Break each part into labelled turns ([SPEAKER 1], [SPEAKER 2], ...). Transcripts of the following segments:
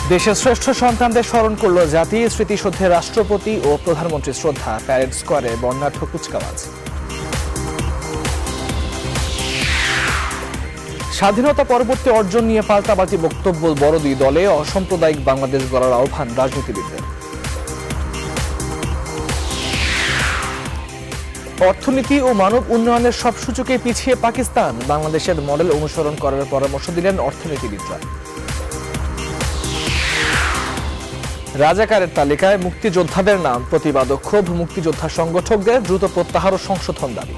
[SPEAKER 1] দেশের শ্রেষ্ঠ সন্তানদের স্মরণ করল জাতি, স্মৃতিসৌধে রাষ্ট্রপতি ও প্রধানমন্ত্রী শ্রদ্ধা, প্যারেড স্কোয়ারে বর্ণাঢ্য কুচকাওয়াজ। স্বাধীনতা পরবর্তী অর্জন নিয়ে পাল্টাপাল্টি বক্তব্য বড় দুই দলে, অসাম্প্রদায়িক বাংলাদেশ গড়ার আহ্বান রাজনীতিবিদদের। অর্থনীতি ও মানব উন্নয়নের সব সূচকে পিছিয়ে পাকিস্তান, বাংলাদেশের মডেল অনুসরণ করার পরামর্শ দিলেন অর্থনীতিবিদরা। রাজাকারের তালিকায় মুক্তিযোদ্ধাদের নাম, প্রতিবাদ ও ক্ষোভ মুক্তিযোদ্ধা সংগঠকদের, দ্রুত প্রত্যাহার ও সংশোধন দাবি।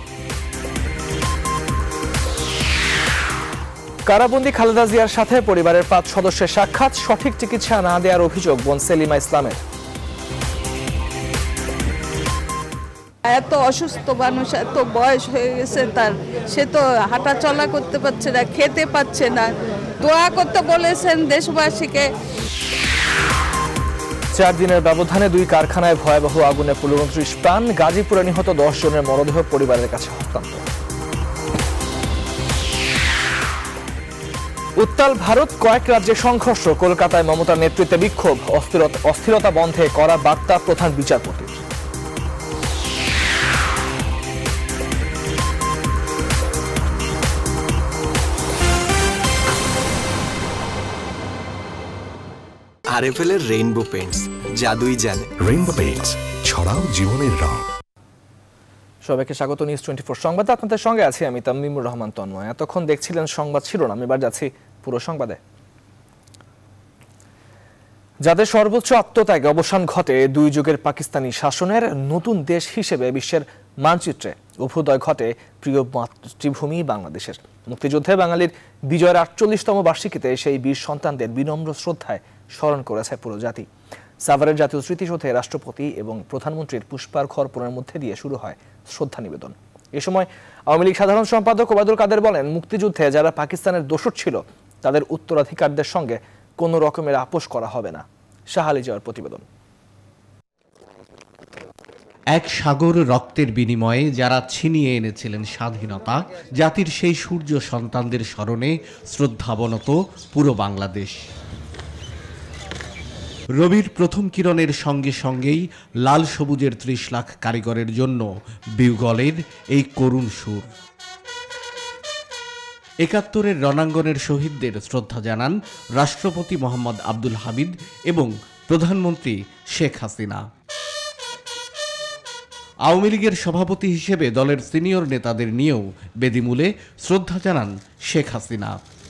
[SPEAKER 1] কারাবন্দী খালেদা জিয়ার সাথে পরিবারের 5 সদস্যের সাক্ষাৎ, সঠিক চিকিৎসা না দেওয়ার অভিযোগ বোন সেলিমা ইসলামের।
[SPEAKER 2] এত অসুস্থ মানুষ, এত বয়স হয়ে গেছে তার, সে তো হাঁটা চলা করতে পারছে না, খেতে পাচ্ছে না। দোয়া করতে বলেছেন দেশবাসীকে।
[SPEAKER 1] 4 দিনের ব্যবধানে 2 কারখানায় ভয়াবহ আগুনে 29 প্রাণ, গাজীপুরে নিহত 10 জনের মরদেহ পরিবারের কাছে হস্তান্তর। উত্তাল ভারত, কয়েক রাজ্যে সংঘর্ষ, কলকাতায় মমতার নেতৃত্বে বিক্ষোভ, অস্থিরতা বন্ধে করা বার্তা প্রধান বিচারপতির।
[SPEAKER 3] আরএফএল এর রেইনবো পেইন্টস, জাদুই জানে।
[SPEAKER 4] রেইনবো পেইন্টস, ছড়াও জীবনের রং।
[SPEAKER 1] সবাইকে স্বাগত নিউজ 24 সংবাদে। আপনাদের সঙ্গে আছি আমি তামিমুর রহমান তন্ময়। এতক্ষণ দেখছিলেন সংবাদ শিরোনাম, এবার যাচ্ছি পুরো সংবাদে। যাদের সর্বোচ্চ আত্মত্যাগে অবসান ঘটে 2 যুগের পাকিস্তানি শাসনের, নতুন দেশ হিসেবে বিশ্বের মানচিত্রে অভ্যুদয় ঘটে প্রিয় মাতৃভূমি বাংলাদেশের। মুক্তিযুদ্ধে বাঙালির বিজয়ের 48তম বার্ষিকীতে সেই বীর সন্তানদের বিনম্র শ্রদ্ধায় স্মরণ করেছে পুরো জাতি। সাভারের জাতীয় স্মৃতিসৌধে রাষ্ট্রপতি এবং প্রধানমন্ত্রীর পুষ্পার্ঘ অর্পণের মধ্যে দিয়ে শুরু হয় শ্রদ্ধা নিবেদন। এ সময় আওয়ামী লীগ সাধারণ সম্পাদক ওবায়দুল কাদের বলেন, মুক্তিযুদ্ধে যারা পাকিস্তানের দোসর ছিল তাদের উত্তরাধিকারদের সঙ্গে কোনো রকমের আপোষ করা হবে না। শাহ আলী জিয়ার প্রতিবেদন।
[SPEAKER 5] এক সাগর রক্তের বিনিময়ে যারা ছিনিয়ে এনেছিলেন স্বাধীনতা, জাতির সেই সূর্য সন্তানদের স্মরণে শ্রদ্ধাবনত পুরো বাংলাদেশ। রবির প্রথম কিরণের সঙ্গে সঙ্গেই লাল সবুজের 30 লাখ কারিগরের জন্য বিউগলের এই করুণ সুর। 71-এর রণাঙ্গনের শহীদদের শ্রদ্ধা জানান রাষ্ট্রপতি মোহাম্মদ আব্দুল হামিদ এবং প্রধানমন্ত্রী শেখ হাসিনা। আওয়ামী লীগের সভাপতি হিসেবে দলের সিনিয়র নেতাদের নিয়েও বেদিমূলে শ্রদ্ধা জানান শেখ হাসিনা।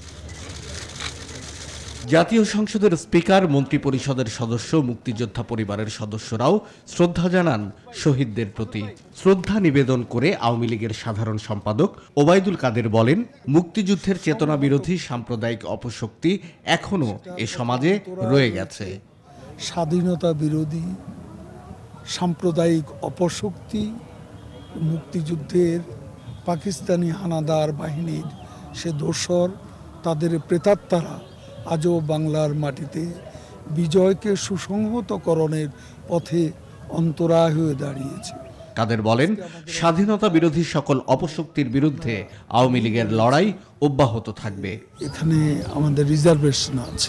[SPEAKER 5] জাতীয় সংসদের স্পিকার, মন্ত্রিপরিষদের সদস্য, মুক্তিযোদ্ধা পরিবারের সদস্যরাও শ্রদ্ধা জানান শহীদদের প্রতি। শ্রদ্ধা নিবেদন করে আওয়ামী লীগের সাধারণ সম্পাদক ওবায়দুল কাদের বলেন, মুক্তিযুদ্ধের চেতনা বিরোধী সাম্প্রদায়িক অপশক্তি এখনো এ সমাজে রয়ে গেছে।
[SPEAKER 6] স্বাধীনতা বিরোধী সাম্প্রদায়িক অপশক্তি, মুক্তিযুদ্ধের পাকিস্তানি হানাদার বাহিনীর সে দোসর, তাদের প্রেতাত্মারা আজও বাংলার মাটিতে বিজয়কে সুসংহতকরণের পথে অন্তরায় হয়ে দাঁড়িয়েছে।
[SPEAKER 5] কাদের বলেন, স্বাধীনতা বিরোধী সকল অপশক্তির বিরুদ্ধে আওয়ামী লীগের লড়াই অব্যাহত থাকবে।
[SPEAKER 6] এখানে আমাদের রিজার্ভেশন আছে,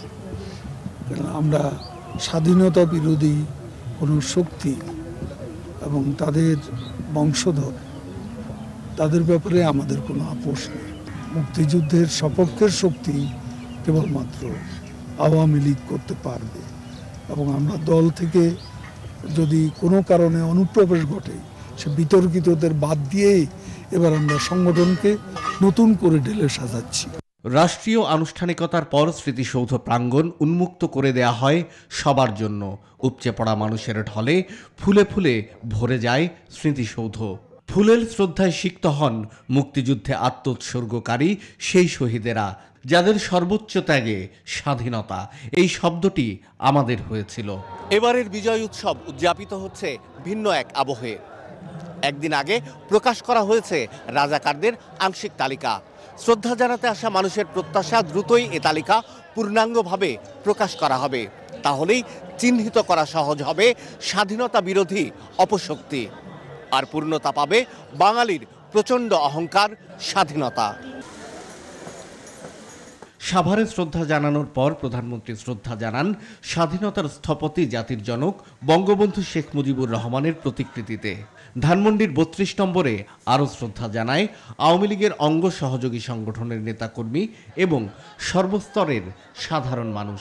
[SPEAKER 6] আমরা স্বাধীনতা বিরোধী কোনো শক্তি এবং তাদের বংশধর, তাদের ব্যাপারে আমাদের কোনো আপোষ নেই। মুক্তিযুদ্ধের সপক্ষের শক্তি কেবলমাত্র আওয়ামী লীগ করতে পারবে এবং আমরা দল থেকে যদি কোনো কারণে অনুপ্রবেশ ঘটে, সে বিতর্কিতদের বাদ দিয়ে এবার আমরা সংগঠনকে নতুন করে ঢেলে সাজাচ্ছি।
[SPEAKER 5] রাষ্ট্রীয় আনুষ্ঠানিকতার পর স্মৃতিসৌধ প্রাঙ্গণ উন্মুক্ত করে দেয়া হয় সবার জন্য। উপচে পড়া মানুষের ঢলে ফুলে ফুলে ভরে যায় স্মৃতিসৌধ। ফুলের শ্রদ্ধায় সিক্ত হন মুক্তিযুদ্ধে আত্মোৎসর্গকারী সেই শহীদেরা, যাদের সর্বোচ্চ ত্যাগে স্বাধীনতা এই শব্দটি আমাদের হয়েছিল।
[SPEAKER 7] এবারের বিজয় উৎসব উদযাপিত হচ্ছে ভিন্ন এক আবহে। একদিন আগে প্রকাশ করা হয়েছে রাজাকারদের আংশিক তালিকা। শ্রদ্ধা জানাতে আসা মানুষের প্রত্যাশা, দ্রুতই এ তালিকা পূর্ণাঙ্গভাবে প্রকাশ করা হবে। তাহলেই চিহ্নিত করা সহজ হবে স্বাধীনতা বিরোধী অপশক্তি, আর পূর্ণতা পাবে বাঙালির প্রচণ্ড অহংকার, স্বাধীনতা।
[SPEAKER 5] সাভারে শ্রদ্ধা জানানোর পর প্রধানমন্ত্রী শ্রদ্ধা জানান স্বাধীনতার স্থপতি জাতির জনক বঙ্গবন্ধু শেখ মুজিবুর রহমানের প্রতিকৃতিতে। ধানমন্ডির ৩২ নম্বরে আরও শ্রদ্ধা জানায় আওয়ামী লীগের অঙ্গ সহযোগী সংগঠনের নেতাকর্মী এবং সর্বস্তরের সাধারণ মানুষ।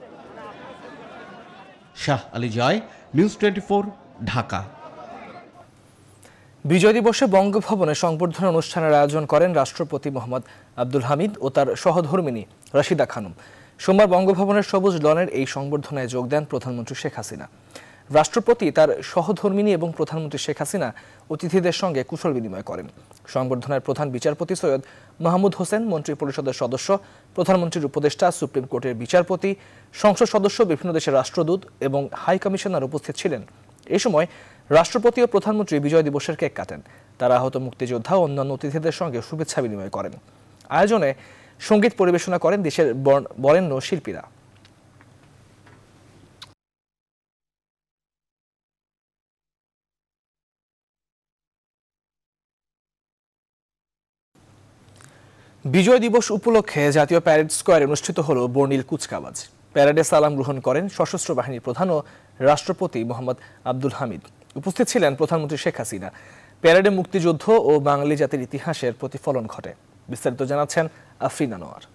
[SPEAKER 5] শাহ আলী জয়, নিউজ 24, ঢাকা।
[SPEAKER 1] বিজয় দিবসে বঙ্গভবনে সংবর্ধনা অনুষ্ঠানের আয়োজন করেন রাষ্ট্রপতি মোহাম্মদ আব্দুল হামিদ ও তার সহধর্মিণী রাশিদা খানম। সোমবার বঙ্গভবনের সবুজ লনের এই সংবর্ধনায় যোগ দেন প্রধানমন্ত্রী শেখ হাসিনা। রাষ্ট্রপতি তার সহধর্মিণী এবং প্রধানমন্ত্রী শেখ হাসিনা অতিথিদের সঙ্গে কুশল বিনিময় করেন। সংবর্ধনায় প্রধান বিচারপতি সৈয়দ মাহমুদ হোসেন, মন্ত্রিপরিষদের সদস্য, প্রধানমন্ত্রীর উপদেষ্টা, সুপ্রিম কোর্টের বিচারপতি, সংসদ সদস্য, বিভিন্ন দেশের রাষ্ট্রদূত এবং হাই কমিশনার উপস্থিত ছিলেন। এই সময় রাষ্ট্রপতি ও প্রধানমন্ত্রী বিজয় দিবসের কেক কাটেন। তারা আহত মুক্তিযোদ্ধা ও অন্যান্য অতিথিদের সঙ্গে শুভেচ্ছা বিনিময় করেন। আয়োজনে সঙ্গীত পরিবেশনা করেন দেশের বরেণ্য শিল্পীরা। বিজয় দিবস উপলক্ষে জাতীয় প্যারেড স্কোয়ারে অনুষ্ঠিত হল বর্ণিল কুচকাওয়াজ। প্যারেডে সালাম গ্রহণ করেন সশস্ত্র বাহিনীর প্রধান ও রাষ্ট্রপতি মোহাম্মদ আব্দুল হামিদ। উপস্থিত ছিলেন প্রধানমন্ত্রী শেখ হাসিনা। প্যারেডে মুক্তিযুদ্ধ ও বাঙালি জাতির ইতিহাসের প্রতিফলন ঘটে। বিস্তারিত জানাচ্ছেন আফরিন আনোয়ার।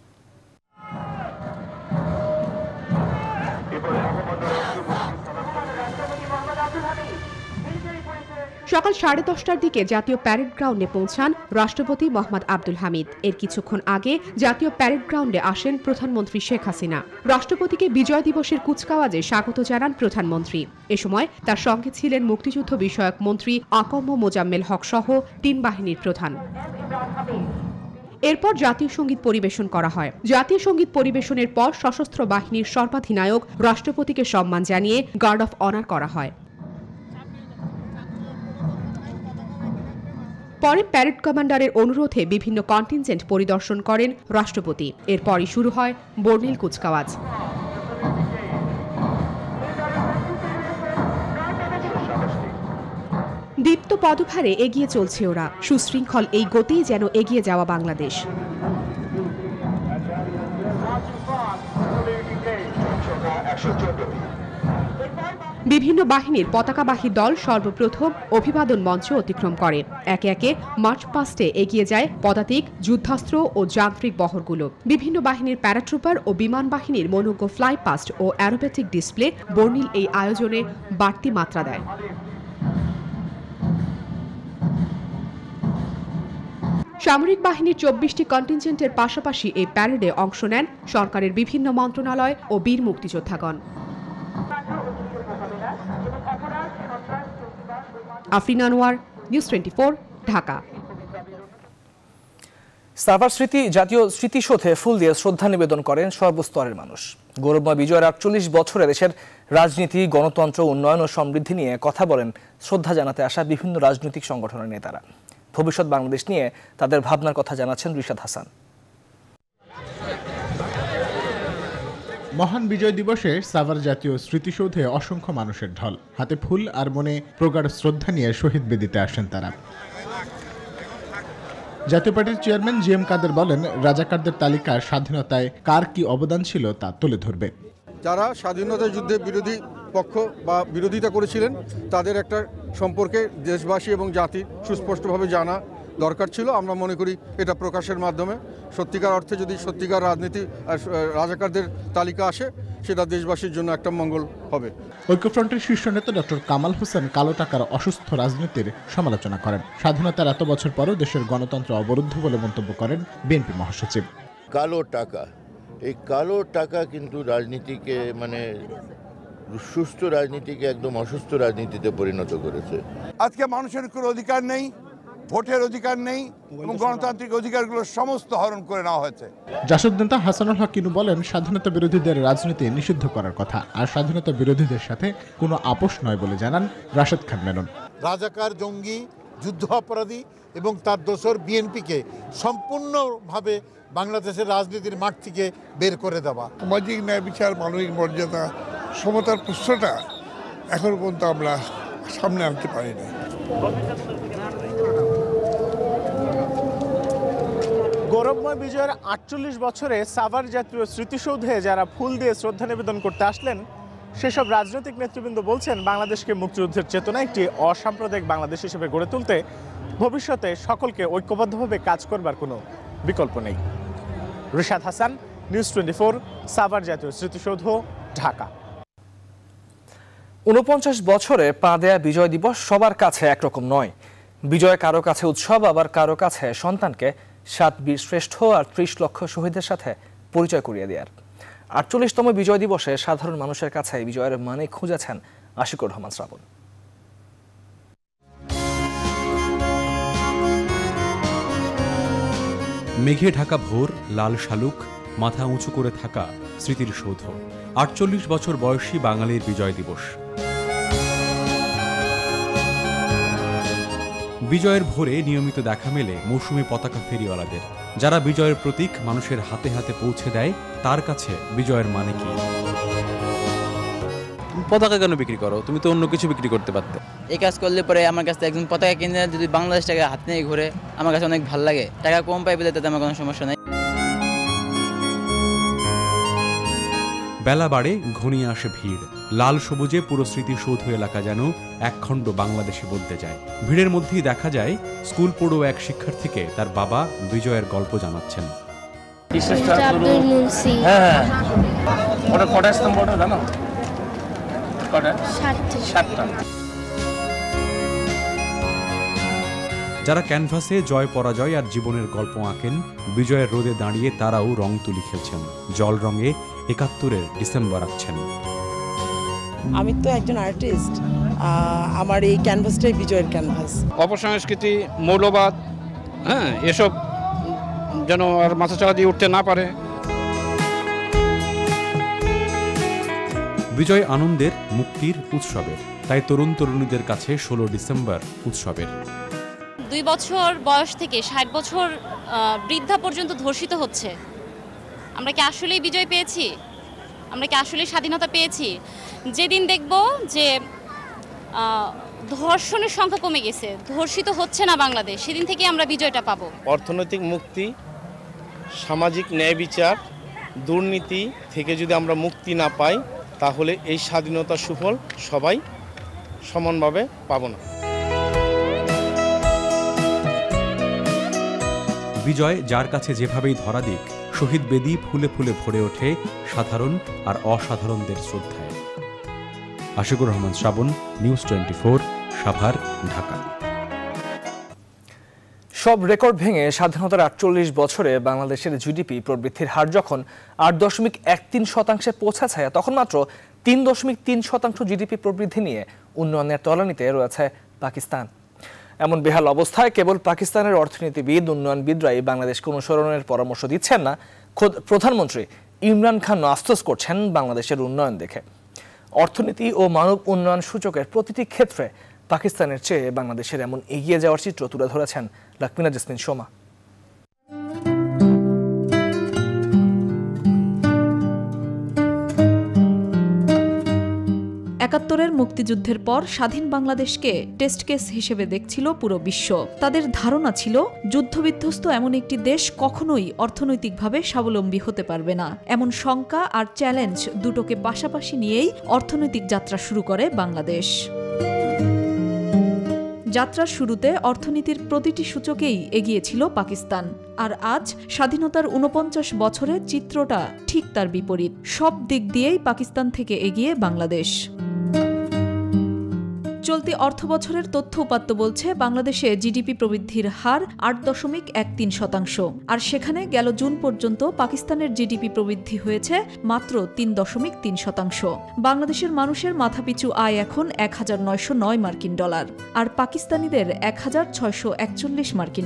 [SPEAKER 8] সকাল 10:30টার দিকে জাতীয় প্যারেড গ্রাউন্ডে পৌঁছান রাষ্ট্রপতি মোহাম্মদ আব্দুল হামিদ। এর কিছুক্ষণ আগে জাতীয় প্যারেড গ্রাউন্ডে আসেন প্রধানমন্ত্রী শেখ হাসিনা। রাষ্ট্রপতিকে বিজয় দিবসের কুচকাওয়াজে স্বাগত জানান প্রধানমন্ত্রী। এ সময় তার সঙ্গে ছিলেন মুক্তিযুদ্ধ বিষয়ক মন্ত্রী আকম্ম মোজাম্মেল হক সহ 3 বাহিনীর প্রধান। এরপর জাতীয় সঙ্গীত পরিবেশন করা হয়। জাতীয় সঙ্গীত পরিবেশনের পর সশস্ত্র বাহিনীর সর্বাধিনায়ক রাষ্ট্রপতিকে সম্মান জানিয়ে গার্ড অফ অনার করা হয়। পরে প্যারেড কমান্ডারের অনুরোধে বিভিন্ন কন্টিনজেন্ট পরিদর্শন করেন রাষ্ট্রপতি। এরপরই শুরু হয় বর্ণিল কুচকাওয়াজ। দীপ্ত পদভারে এগিয়ে চলছে ওরা। সুশৃঙ্খল এই গতিই যেন এগিয়ে যাওয়া বাংলাদেশ। বিভিন্ন বাহিনীর পতাকাবাহী দল সর্বপ্রথম অভিবাদন মঞ্চ অতিক্রম করে। একে একে মার্চ পাস্টে এগিয়ে যায় পদাতিক, যুদ্ধাস্ত্র ও যান্ত্রিক বহরগুলো। বিভিন্ন বাহিনীর প্যারাট্রুপার ও বিমান বাহিনীর মনোজ্ঞ ফ্লাই পাস্ট ও অ্যারোবেটিক ডিসপ্লে বর্ণিল এই আয়োজনে বাড়তি মাত্রা দেয়। সামরিক বাহিনীর 24টি কন্টিনজেন্টের পাশাপাশি এই প্যারেডে অংশ নেন সরকারের বিভিন্ন মন্ত্রণালয় ও বীর মুক্তিযোদ্ধাগণ। আফরিন আনোয়ার, নিউজ 24, ঢাকা।
[SPEAKER 1] সাভার জাতীয় স্মৃতিসৌধে ফুল দিয়ে শ্রদ্ধা নিবেদন করেন সর্বস্তরের মানুষ। গৌরবময় বিজয়ের 48 বছরে দেশের রাজনীতি, গণতন্ত্র, উন্নয়ন ও সমৃদ্ধি নিয়ে কথা বলেন শ্রদ্ধা জানাতে আসা বিভিন্ন রাজনৈতিক সংগঠনের নেতারা। ভবিষ্যৎ বাংলাদেশ নিয়ে তাদের ভাবনার কথা জানাচ্ছেন রিশাদ হাসান।
[SPEAKER 9] মহান বিজয় দিবসে সাভার জাতীয় স্মৃতিসৌধে অসংখ্য মানুষের ঢল। হাতে ফুল আর মনে প্রগাঢ় শ্রদ্ধা নিয়ে শহীদ বেদিতে আসেন তারা। জাতীয় পার্টির চেয়ারম্যান জিএম কাদের বলেন, রাজাকারদের তালিকা স্বাধীনতায় কার কি অবদান ছিল তা তুলে ধরবে।
[SPEAKER 10] যারা স্বাধীনতা যুদ্ধে বিরোধী পক্ষ বা বিরোধিতা করেছিলেন তাদের একটা সম্পর্কে দেশবাসী এবং জাতি সুস্পষ্টভাবে জানা দরকার ছিল। আমরা মনে করি এটা প্রকাশের মাধ্যমে সত্যিকার অর্থে যদি সত্যিকার রাজনীতি রাজাকারদের তালিকা আসে সেটা দেশবাসীর জন্য একটা মঙ্গল হবে।
[SPEAKER 9] ঐক্যফ্রন্টের শীর্ষ নেতা ডক্টর কামাল হোসেন কালো টাকার অসুস্থ রাজনীতির সমালোচনা করেন। স্বাধীনতার এত বছর পরও দেশের গণতন্ত্র অবরুদ্ধ বলে মন্তব্য করেন বিএনপি মহাসচিব।
[SPEAKER 11] কালো টাকা, এই কালো টাকা কিন্তু রাজনীতিকে সুস্থ রাজনীতিকে একদম অসুস্থ রাজনীতিতে পরিণত করেছে।
[SPEAKER 12] আজকে মানুষের কোনো অধিকার নেই, ভোটের অধিকার নেই এবং গণতান্ত্রিক অধিকারগুলো সমস্ত হরণ করে নেওয়া হয়েছে।
[SPEAKER 9] জাসদ নেতা হাসানুল হক কিনু বলেন, স্বাধীনতা বিরোধীদের রাজনীতি নিষিদ্ধ করার কথা, আর স্বাধীনতা বিরোধীদের সাথে কোনো আপোষ নয় বলে জানান রাশেদ খান মেনন।
[SPEAKER 13] রাজাকার, জঙ্গি, যুদ্ধ অপরাধী এবং তার দোসর বিএনপিকে সম্পূর্ণভাবে বাংলাদেশের রাজনীতির মাঠ থেকে বের করে দেওয়া।
[SPEAKER 12] সামাজিক ন্যায় বিচার, মানবিক মর্যাদা, সমতার প্রশ্নটা এখন পর্যন্ত আমরা সামনে আনতে পারিনি।
[SPEAKER 14] গৌরবময় বিজয়ের ৪৮ বছরে সাভার জাতীয় স্মৃতিসৌধে যারা ফুল দিয়ে শ্রদ্ধা নিবেদন করতে আসলেন সেসব রাজনৈতিক নেতৃবৃন্দ বলছেন বাংলাদেশকে মুক্তিযুদ্ধের চেতনা একটি অসাম্প্রদায়িক বাংলাদেশ হিসেবে গড়ে তুলতে ভবিষ্যতে সকলকে ঐক্যবদ্ধভাবে কাজ করবার কোনো বিকল্প নেই। রিশাদ হাসান, নিউজ 24, সাভার জাতীয় স্মৃতিসৌধ, ঢাকা।
[SPEAKER 1] ৪৯ বছরে পা দেয়া বিজয় দিবস সবার কাছে একরকম নয়। বিজয় কারো কাছে উৎসব, আবার কারো কাছে সন্তানকে ৭ বীর শ্রেষ্ঠ আর ৩০ লক্ষ শহীদের সাথে পরিচয় করিয়ে দেওয়ার। ৪৮তম বিজয় দিবসে সাধারণ মানুষের কাছে বিজয়ের মানে খুঁজেছেন আশিকুর রহমান শ্রাবণ।
[SPEAKER 15] মেঘে ঢাকা ভোর, লাল শালুক, মাথা উঁচু করে থাকা স্মৃতির সৌধ। ৪৮ বছর বয়সী বাঙালির বিজয় দিবস। বিজয়ের ভোরে নিয়মিত দেখা মেলে মৌসুমী পতাকা ফেরিওয়ালাদের, যারা বিজয়ের প্রতীক মানুষের হাতে হাতে পৌঁছে দেয়। তার কাছে বিজয়ের মানে কি?
[SPEAKER 16] পতাকা কেন বিক্রি করো? তুমি তো অন্য কিছু বিক্রি করতে পারতে।
[SPEAKER 17] এই কাজ করলে পরে আমার কাছে একজন পতাকা কিনে যদি বাংলাদেশ টাকা হাতে নিয়ে ঘুরে, আমার কাছে অনেক ভালো লাগে। টাকা কম পাইবে তাতে আমার কোনো সমস্যা নেই।
[SPEAKER 15] বেলা বাড়ে, ঘনিয়ে আসে ভিড়। লাল সবুজে পুরো স্মৃতিসৌধ এলাকা যেন একখণ্ড বাংলাদেশে বদলে যায়। ভিড়ের মধ্যেই দেখা যায় স্কুল পড়ুয়া এক শিক্ষার্থীকে তার বাবা বিজয়ের গল্প জানাচ্ছেন। যারা ক্যানভাসে জয় পরাজয় আর জীবনের গল্প আঁকেন, বিজয়ের রোদে দাঁড়িয়ে তারাও রং তুলি খেলছেন, জল রঙে ৭১-এর ডিসেম্বর আঁকছেন।
[SPEAKER 18] আমি তো একজন আর্টিস্ট, আমার এই ক্যানভাসটাই বিজয়ের ক্যানভাস।
[SPEAKER 19] অপসংস্কৃতি, মৌলবাদ, এসব যেন আর মাথাচাড়া দিয়ে উঠতে না পারে।
[SPEAKER 15] বিজয় আনন্দের, মুক্তির, উৎসবের। তাই তরুণ তরুণীদের কাছে ১৬ ডিসেম্বর উৎসবের।
[SPEAKER 20] ২ বছর বয়স থেকে ৬০ বছর বৃদ্ধা পর্যন্ত ধর্ষিত হচ্ছে। আমরা কি আসলেই বিজয় পেয়েছি? আমরা কি আসলেই স্বাধীনতা পেয়েছি? যেদিন দেখব যে ধর্ষণের সংখ্যা কমে গেছে, ধর্ষিত হচ্ছে না বাংলাদেশ, সেদিন থেকে আমরা বিজয়টা পাবো।
[SPEAKER 21] অর্থনৈতিক মুক্তি, সামাজিক ন্যায় বিচার, দুর্নীতি থেকে যদি আমরা মুক্তি না পাই, তাহলে এই স্বাধীনতার সুফল সবাই সমানভাবে পাব না।
[SPEAKER 15] বিজয় যার কাছে যেভাবেই ধরা দিক, শহীদ বেদি ফুলে ফুলে ভরে ওঠে সাধারণ আর অসাধারণদের শ্রদ্ধায়। আশিকুর রহমান শ্রাবণ, নিউজ 24, সাভার, ঢাকা।
[SPEAKER 1] সব রেকর্ড ভেঙে স্বাধীনতার ৪৮ বছরে বাংলাদেশের জিডিপি প্রবৃদ্ধির হার যখন ৮.13% পৌঁছেছে, তখন মাত্র ৩.৩% জিডিপি প্রবৃদ্ধি নিয়ে উন্নয়নের তলানিতে রয়েছে পাকিস্তান। এমন বেহাল অবস্থায় কেবল পাকিস্তানের অর্থনীতিবিদ, উন্নয়নবিদরাই বাংলাদেশকে অনুসরণের পরামর্শ দিচ্ছেন না, খোদ প্রধানমন্ত্রী ইমরান খান আফসোস করছেন বাংলাদেশের উন্নয়ন দেখে। অর্থনীতি ও মানব উন্নয়ন সূচকের প্রতিটি ক্ষেত্রে পাকিস্তানের চেয়ে বাংলাদেশের এমন এগিয়ে যাওয়ার চিত্র তুলে ধরেছেন লাকমিনা জেসমিন সোমা।
[SPEAKER 22] ৭১-এর মুক্তিযুদ্ধের পর স্বাধীন বাংলাদেশকে টেস্ট কেস হিসেবে দেখছিল পুরো বিশ্ব। তাদের ধারণা ছিল যুদ্ধবিধ্বস্ত এমন একটি দেশ কখনোই অর্থনৈতিকভাবে স্বাবলম্বী হতে পারবে না। এমন শঙ্কা আর চ্যালেঞ্জ দুটোকে পাশাপাশি নিয়েই অর্থনৈতিক যাত্রা শুরু করে বাংলাদেশ। যাত্রার শুরুতে অর্থনীতির প্রতিটি সূচকেই এগিয়েছিল পাকিস্তান, আর আজ স্বাধীনতার ৪৯ বছরে চিত্রটা ঠিক তার বিপরীত। সব দিক দিয়েই পাকিস্তান থেকে এগিয়ে বাংলাদেশ। চলতি অর্থবছরের তথ্য উপাত্ত বলছে বাংলাদেশে জিডিপি প্রবৃদ্ধির হার ৮.13%, আর সেখানে গেল জুন পর্যন্ত পাকিস্তানের জিডিপি প্রবৃদ্ধি হয়েছে মাত্র ৩.৩%। বাংলাদেশের মানুষের মাথাপিছু আয় এখন $১,৯০৯ মার্কিন, আর পাকিস্তানিদের $১,৬৪১ মার্কিন।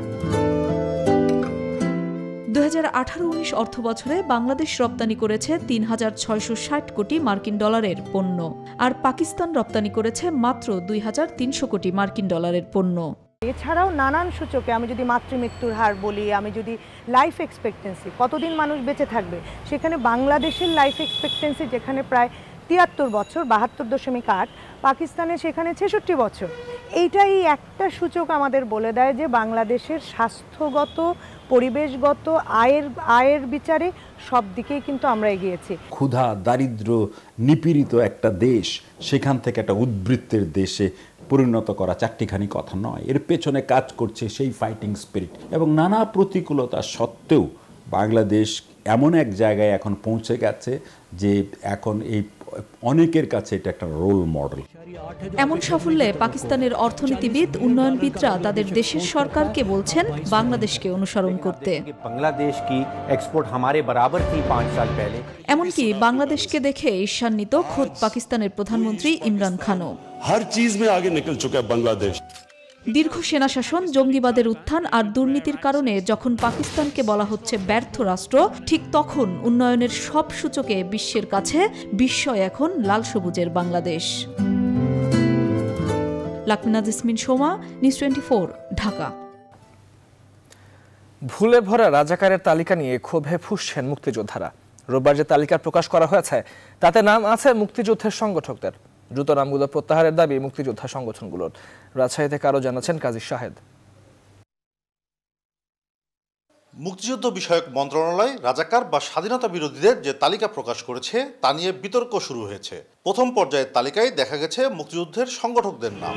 [SPEAKER 22] ২০১৮-১৯ অর্থবছরে বাংলাদেশ রপ্তানি করেছে ৩,৬৬০ কোটি মার্কিন ডলারের পণ্য, আর পাকিস্তান রপ্তানি করেছে মাত্র ২,৩০০ কোটি মার্কিন ডলারের পণ্য।
[SPEAKER 23] এছাড়াও নানান সূচকে আমি যদি মাতৃমৃত্যুর হার বলি, আমি যদি লাইফ এক্সপেক্টেন্সি, কতদিন মানুষ বেঁচে থাকবে, সেখানে বাংলাদেশের লাইফ এক্সপেক্টেন্সি যেখানে প্রায় ৭৩ বছর ৭২.৮, পাকিস্তানে সেখানে 66 বছর। এইটাই একটা সূচক আমাদের বলে দেয় যে বাংলাদেশের স্বাস্থ্যগত, পরিবেশগত, আয়ের বিচারে সব দিকেই কিন্তু আমরা এগিয়েছি।
[SPEAKER 2] ক্ষুধা, দারিদ্র, নিপীড়িত একটা দেশ, সেখান থেকে একটা উদ্বৃত্তের দেশে পরিণত করা চারটিখানি কথা নয়। এর পেছনে কাজ করছে সেই ফাইটিং স্পিরিট, এবং নানা প্রতিকূলতা সত্ত্বেও বাংলাদেশ এমন এক জায়গায় এখন পৌঁছে গেছে যে এখন এই অনেকের কাছে এটা একটা রোল মডেল।
[SPEAKER 22] এমন সাফল্যে পাকিস্তানের অর্থনীতিবিদ, উন্নয়নবিদরা তাদের দেশের সরকারকে বলছেন বাংলাদেশকে অনুসরণ করতে।
[SPEAKER 3] বাংলাদেশ কি এক্সপোর্ট हमारे बराबर थी 5 साल पहले।
[SPEAKER 22] এমনকি বাংলাদেশকে দেখে ঈর্ষান্বিত খোদ পাকিস্তানের প্রধানমন্ত্রী ইমরান খানও।
[SPEAKER 4] हर चीज में आगे निकल चुका है बांग्लादेश।
[SPEAKER 22] দীর্ঘ সেনাশাসন, জঙ্গিবাদের উত্থান আর দুর্নীতির কারণে যখন পাকিস্তানকে বলা হচ্ছে ব্যর্থ রাষ্ট্র, ঠিক তখন উন্নয়নের সব সূচকে বিশ্বের কাছে বিস্ময় এখন লাল সবুজের বাংলাদেশ। লাকমিনা জেসমিন সোমা, নিউজ 24, ঢাকা।
[SPEAKER 1] ভুলে ভরা রাজাকারের তালিকা নিয়ে ক্ষোভে ফুঁসছেন মুক্তিযোদ্ধারা। রোববার যে তালিকা প্রকাশ করা হয়েছে তাতে নাম আছে মুক্তিযুদ্ধের সংগঠকদের। দ্রুত নামগুলো প্রত্যাহারের দাবি মুক্তিযোদ্ধা সংগঠনগুলোর। রাজশাহী থেকে আরো জানাচ্ছেন কাজী শাহেদ।
[SPEAKER 24] মুক্তিযুদ্ধ বিষয়ক মন্ত্রণালয় রাজাকার বা স্বাধীনতা বিরোধীদের যে তালিকা প্রকাশ করেছে তা নিয়ে বিতর্ক শুরু হয়েছে। প্রথম পর্যায়ের তালিকায় দেখা গেছে মুক্তিযুদ্ধের সংগঠকদের নাম।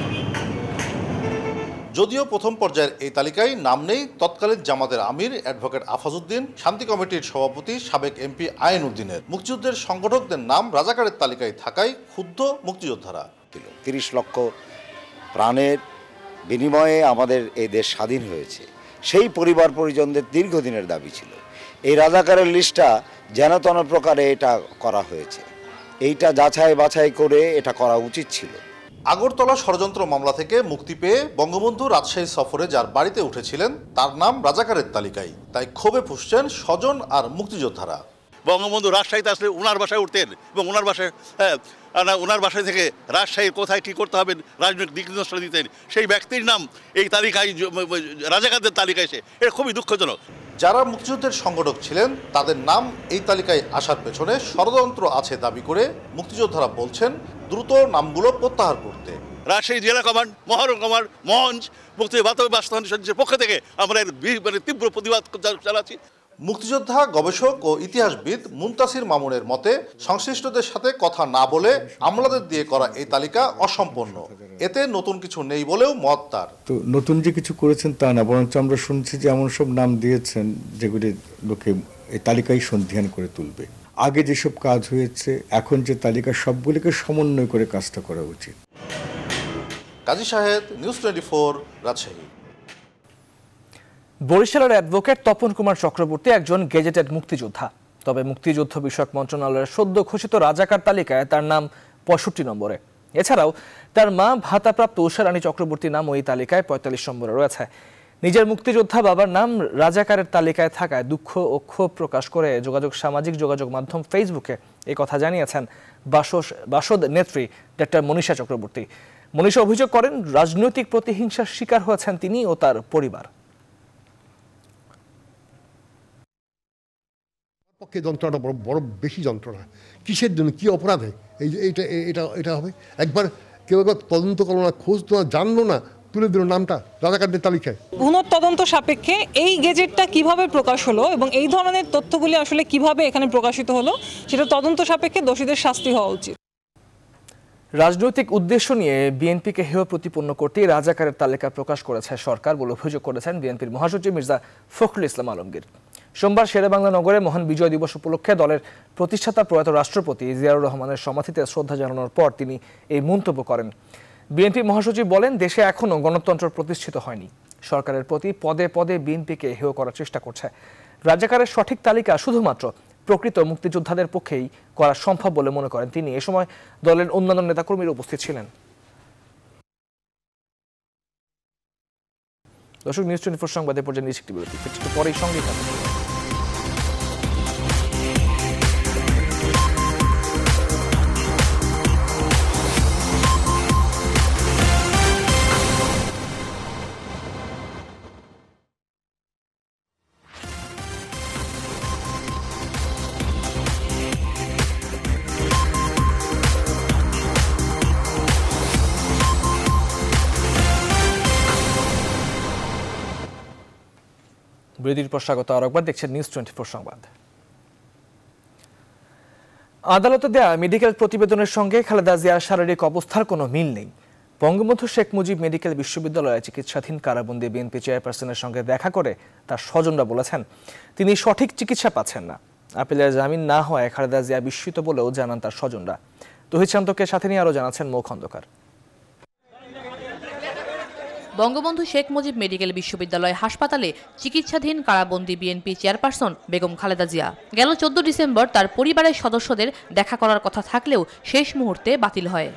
[SPEAKER 24] যদিও প্রথম পর্যায়ের এই তালিকায় নাম নেই তৎকালীন জামাতের আমির অ্যাডভোকেট আফাজউদ্দিন, শান্তি কমিটির সভাপতি সাবেক এমপি আইন উদ্দিনের। মুক্তিযুদ্ধের সংগঠকদের নাম রাজাকারের তালিকায় থাকায় ক্ষুব্ধ মুক্তিযোদ্ধারা।
[SPEAKER 25] 30 লক্ষ প্রাণের বিনিময়ে আমাদের এই দেশ স্বাধীন হয়েছে, সেই পরিবার পরিজনদের দীর্ঘদিনের দাবি ছিল এই রাজাকারের লিস্টটা যেন তেন প্রকারে এটা করা হয়েছে। এইটা যাচাই বাছাই করে এটা করা উচিত ছিল।
[SPEAKER 24] আগরতলা ষড়যন্ত্র মামলা থেকে মুক্তি পেয়ে বঙ্গবন্ধু রাজশাহী সফরে যার বাড়িতে উঠেছিলেন তার নাম রাজাকারের তালিকায়, তাই ক্ষোভে ফুঁসছেন স্বজন আর মুক্তিযোদ্ধারা।
[SPEAKER 26] বঙ্গবন্ধু রাজশাহীতে আসলে ওনার বাসায় উঠতেন এবং ওনার বাসায় থেকে রাজশাহীর কোথায় কী করতে হবে রাজনৈতিক দিক নির্দেশনা দিতেন। সেই ব্যক্তির নাম এই তালিকায়, রাজাকারদের তালিকায় এসে, এটা খুবই দুঃখজনক।
[SPEAKER 24] যারা মুক্তিযুদ্ধের সংগঠক ছিলেন তাদের নাম এই তালিকায় আসার পেছনে ষড়যন্ত্র আছে দাবি করে মুক্তিযোদ্ধারা বলছেন দ্রুত নামগুলো প্রত্যাহার করতে।
[SPEAKER 26] রাজশাহী জেলা কমান্ড, মহরম কমান্ড, মঞ্চ, মুক্তি বাস্তবায়নের পক্ষ থেকে আমরা তীব্র প্রতিবাদ চালাচ্ছি।
[SPEAKER 24] মুক্তিযোদ্ধা, গবেষক ও ইতিহাসবিদ মুনতাসির মামুনের মতে সংশ্লিষ্টদের সাথে কথা না বলে আমলাদের দিয়ে করা এই তালিকা অসম্পূর্ণ, এতে নতুন কিছু নেই বলেও মত তার।
[SPEAKER 27] তো নতুন যে কিছু করেছেন তা না, বরঞ্চ আমরা শুনছি যে এমন সব নাম দিয়েছেন যেগুলি লোকে এই তালিকায় সন্ধিহান করে তুলবে। আগে যেসব কাজ হয়েছে, এখন যে তালিকা, সবগুলিকে সমন্বয় করে কাজটা করা উচিত।
[SPEAKER 24] কাজী শাহেদ, নিউজ 24, রাজশাহী।
[SPEAKER 1] বরিশালের অ্যাডভোকেট তপন কুমার চক্রবর্তী একজন গেজেটেড মুক্তিযোদ্ধা। তবে মুক্তিযুদ্ধ বিষয়ক মন্ত্রণালয়ের সদ্য ঘোষিত রাজাকার তালিকায় তার নাম 65 নম্বরে। এছাড়াও তার মা ভাতাপ্রাপ্ত উষারানী চক্রবর্তীর নাম ওই তালিকায় 45 নম্বরে রয়েছে। নিজের মুক্তিযোদ্ধা বাবার নাম রাজাকারের তালিকায় থাকায় দুঃখ ও ক্ষোভ প্রকাশ করে সামাজিক যোগাযোগ মাধ্যম ফেসবুকে এই কথা জানিয়েছেন বাসদ নেত্রী ডক্টর মনীষা চক্রবর্তী। মনীষা অভিযোগ করেন রাজনৈতিক প্রতিহিংসার শিকার হয়েছেন তিনি ও তার পরিবার।
[SPEAKER 28] পক্ষে যন্ত্রণাটা বড় বেশি যন্ত্রণা। কিসের জন্য, কি অপরাধে এটা হবে? একবার কেউ একবার তদন্ত করলো না, খোঁজ তো জানলো না, তুলে দিল নামটা রাজাকারদের তালিকায়।
[SPEAKER 29] পুনঃতদন্ত সাপেক্ষে এই গেজেটটা কিভাবে প্রকাশ হলো এবং এই ধরনের তথ্যগুলি আসলে কিভাবে এখানে প্রকাশিত হলো সেটা তদন্ত সাপেক্ষে দোষীদের শাস্তি হওয়া উচিত।
[SPEAKER 1] রাজনৈতিক উদ্দেশ্য নিয়ে বিএনপিকে হেয় প্রতিপন্ন করতে রাজাকারের তালিকা প্রকাশ করেছে সরকার বলে অভিযোগ করেছেন বিএনপির মহাসচিব মির্জা ফখরুল ইসলাম আলমগীর। সোমবার শেরেবাংলা নগরে মহান বিজয় দিবস উপলক্ষে দলের প্রতিষ্ঠাতা প্রয়াত রাষ্ট্রপতি জিয়াউর রহমানের সমাধিতে শ্রদ্ধা জানানোর পর তিনি এই মন্তব্য করেন। বিএনপি মহাসচিব বলেন, দেশে এখনও গণতন্ত্র প্রতিষ্ঠিত হয়নি। সরকারের প্রতি পদে পদে বিএনপিকে হেয় করার চেষ্টা করছে। রাজাকারের সঠিক তালিকা শুধুমাত্র প্রকৃত মুক্তিযোদ্ধাদের পক্ষেই করা সম্ভব বলে মনে করেন তিনি। এ সময় দলের অন্যান্য নেতাকর্মীরা উপস্থিত ছিলেন। দর্শক, নিউজ 24 সংবাদে পর্যায়ে নিউজ একটি বিরতি, পরেই সঙ্গে থাকুন। বিরতির পর স্বাগত আরও একবার দেখছেন নিউজ 24 সংবাদ। আদালতে দেয়া মেডিকেল প্রতিবেদনের সঙ্গে খালেদা জিয়ার শারীরিক অবস্থার কোনো মিল নেই। বঙ্গবন্ধু শেখ মুজিব মেডিকেল বিশ্ববিদ্যালয়ে চিকিৎসাধীন কারাবন্দী বিএনপি চেয়ারপারসনের সঙ্গে দেখা করে তার স্বজনরা বলেছেন তিনি সঠিক চিকিৎসা পাচ্ছেন না। আপিলের জামিন না হওয়ায় খালেদা জিয়া বিস্মিত বলেও জানান তার স্বজনরা। তহিদ শান্তকে সাথে নিয়ে আরও জানাচ্ছেন মৌ খন্দকার।
[SPEAKER 5] বঙ্গবন্ধু শেখ মুজিব মেডিকেল বিশ্ববিদ্যালয় হাসপাতালে চিকিৎসাধীন কারাবন্দী বিএনপি চেয়ারপারসন বেগম খালেদা জিয়া গেল 14 ডিসেম্বর তার পরিবারের সদস্যদের দেখা করার কথা থাকলেও শেষ মুহূর্তে বাতিল হয়।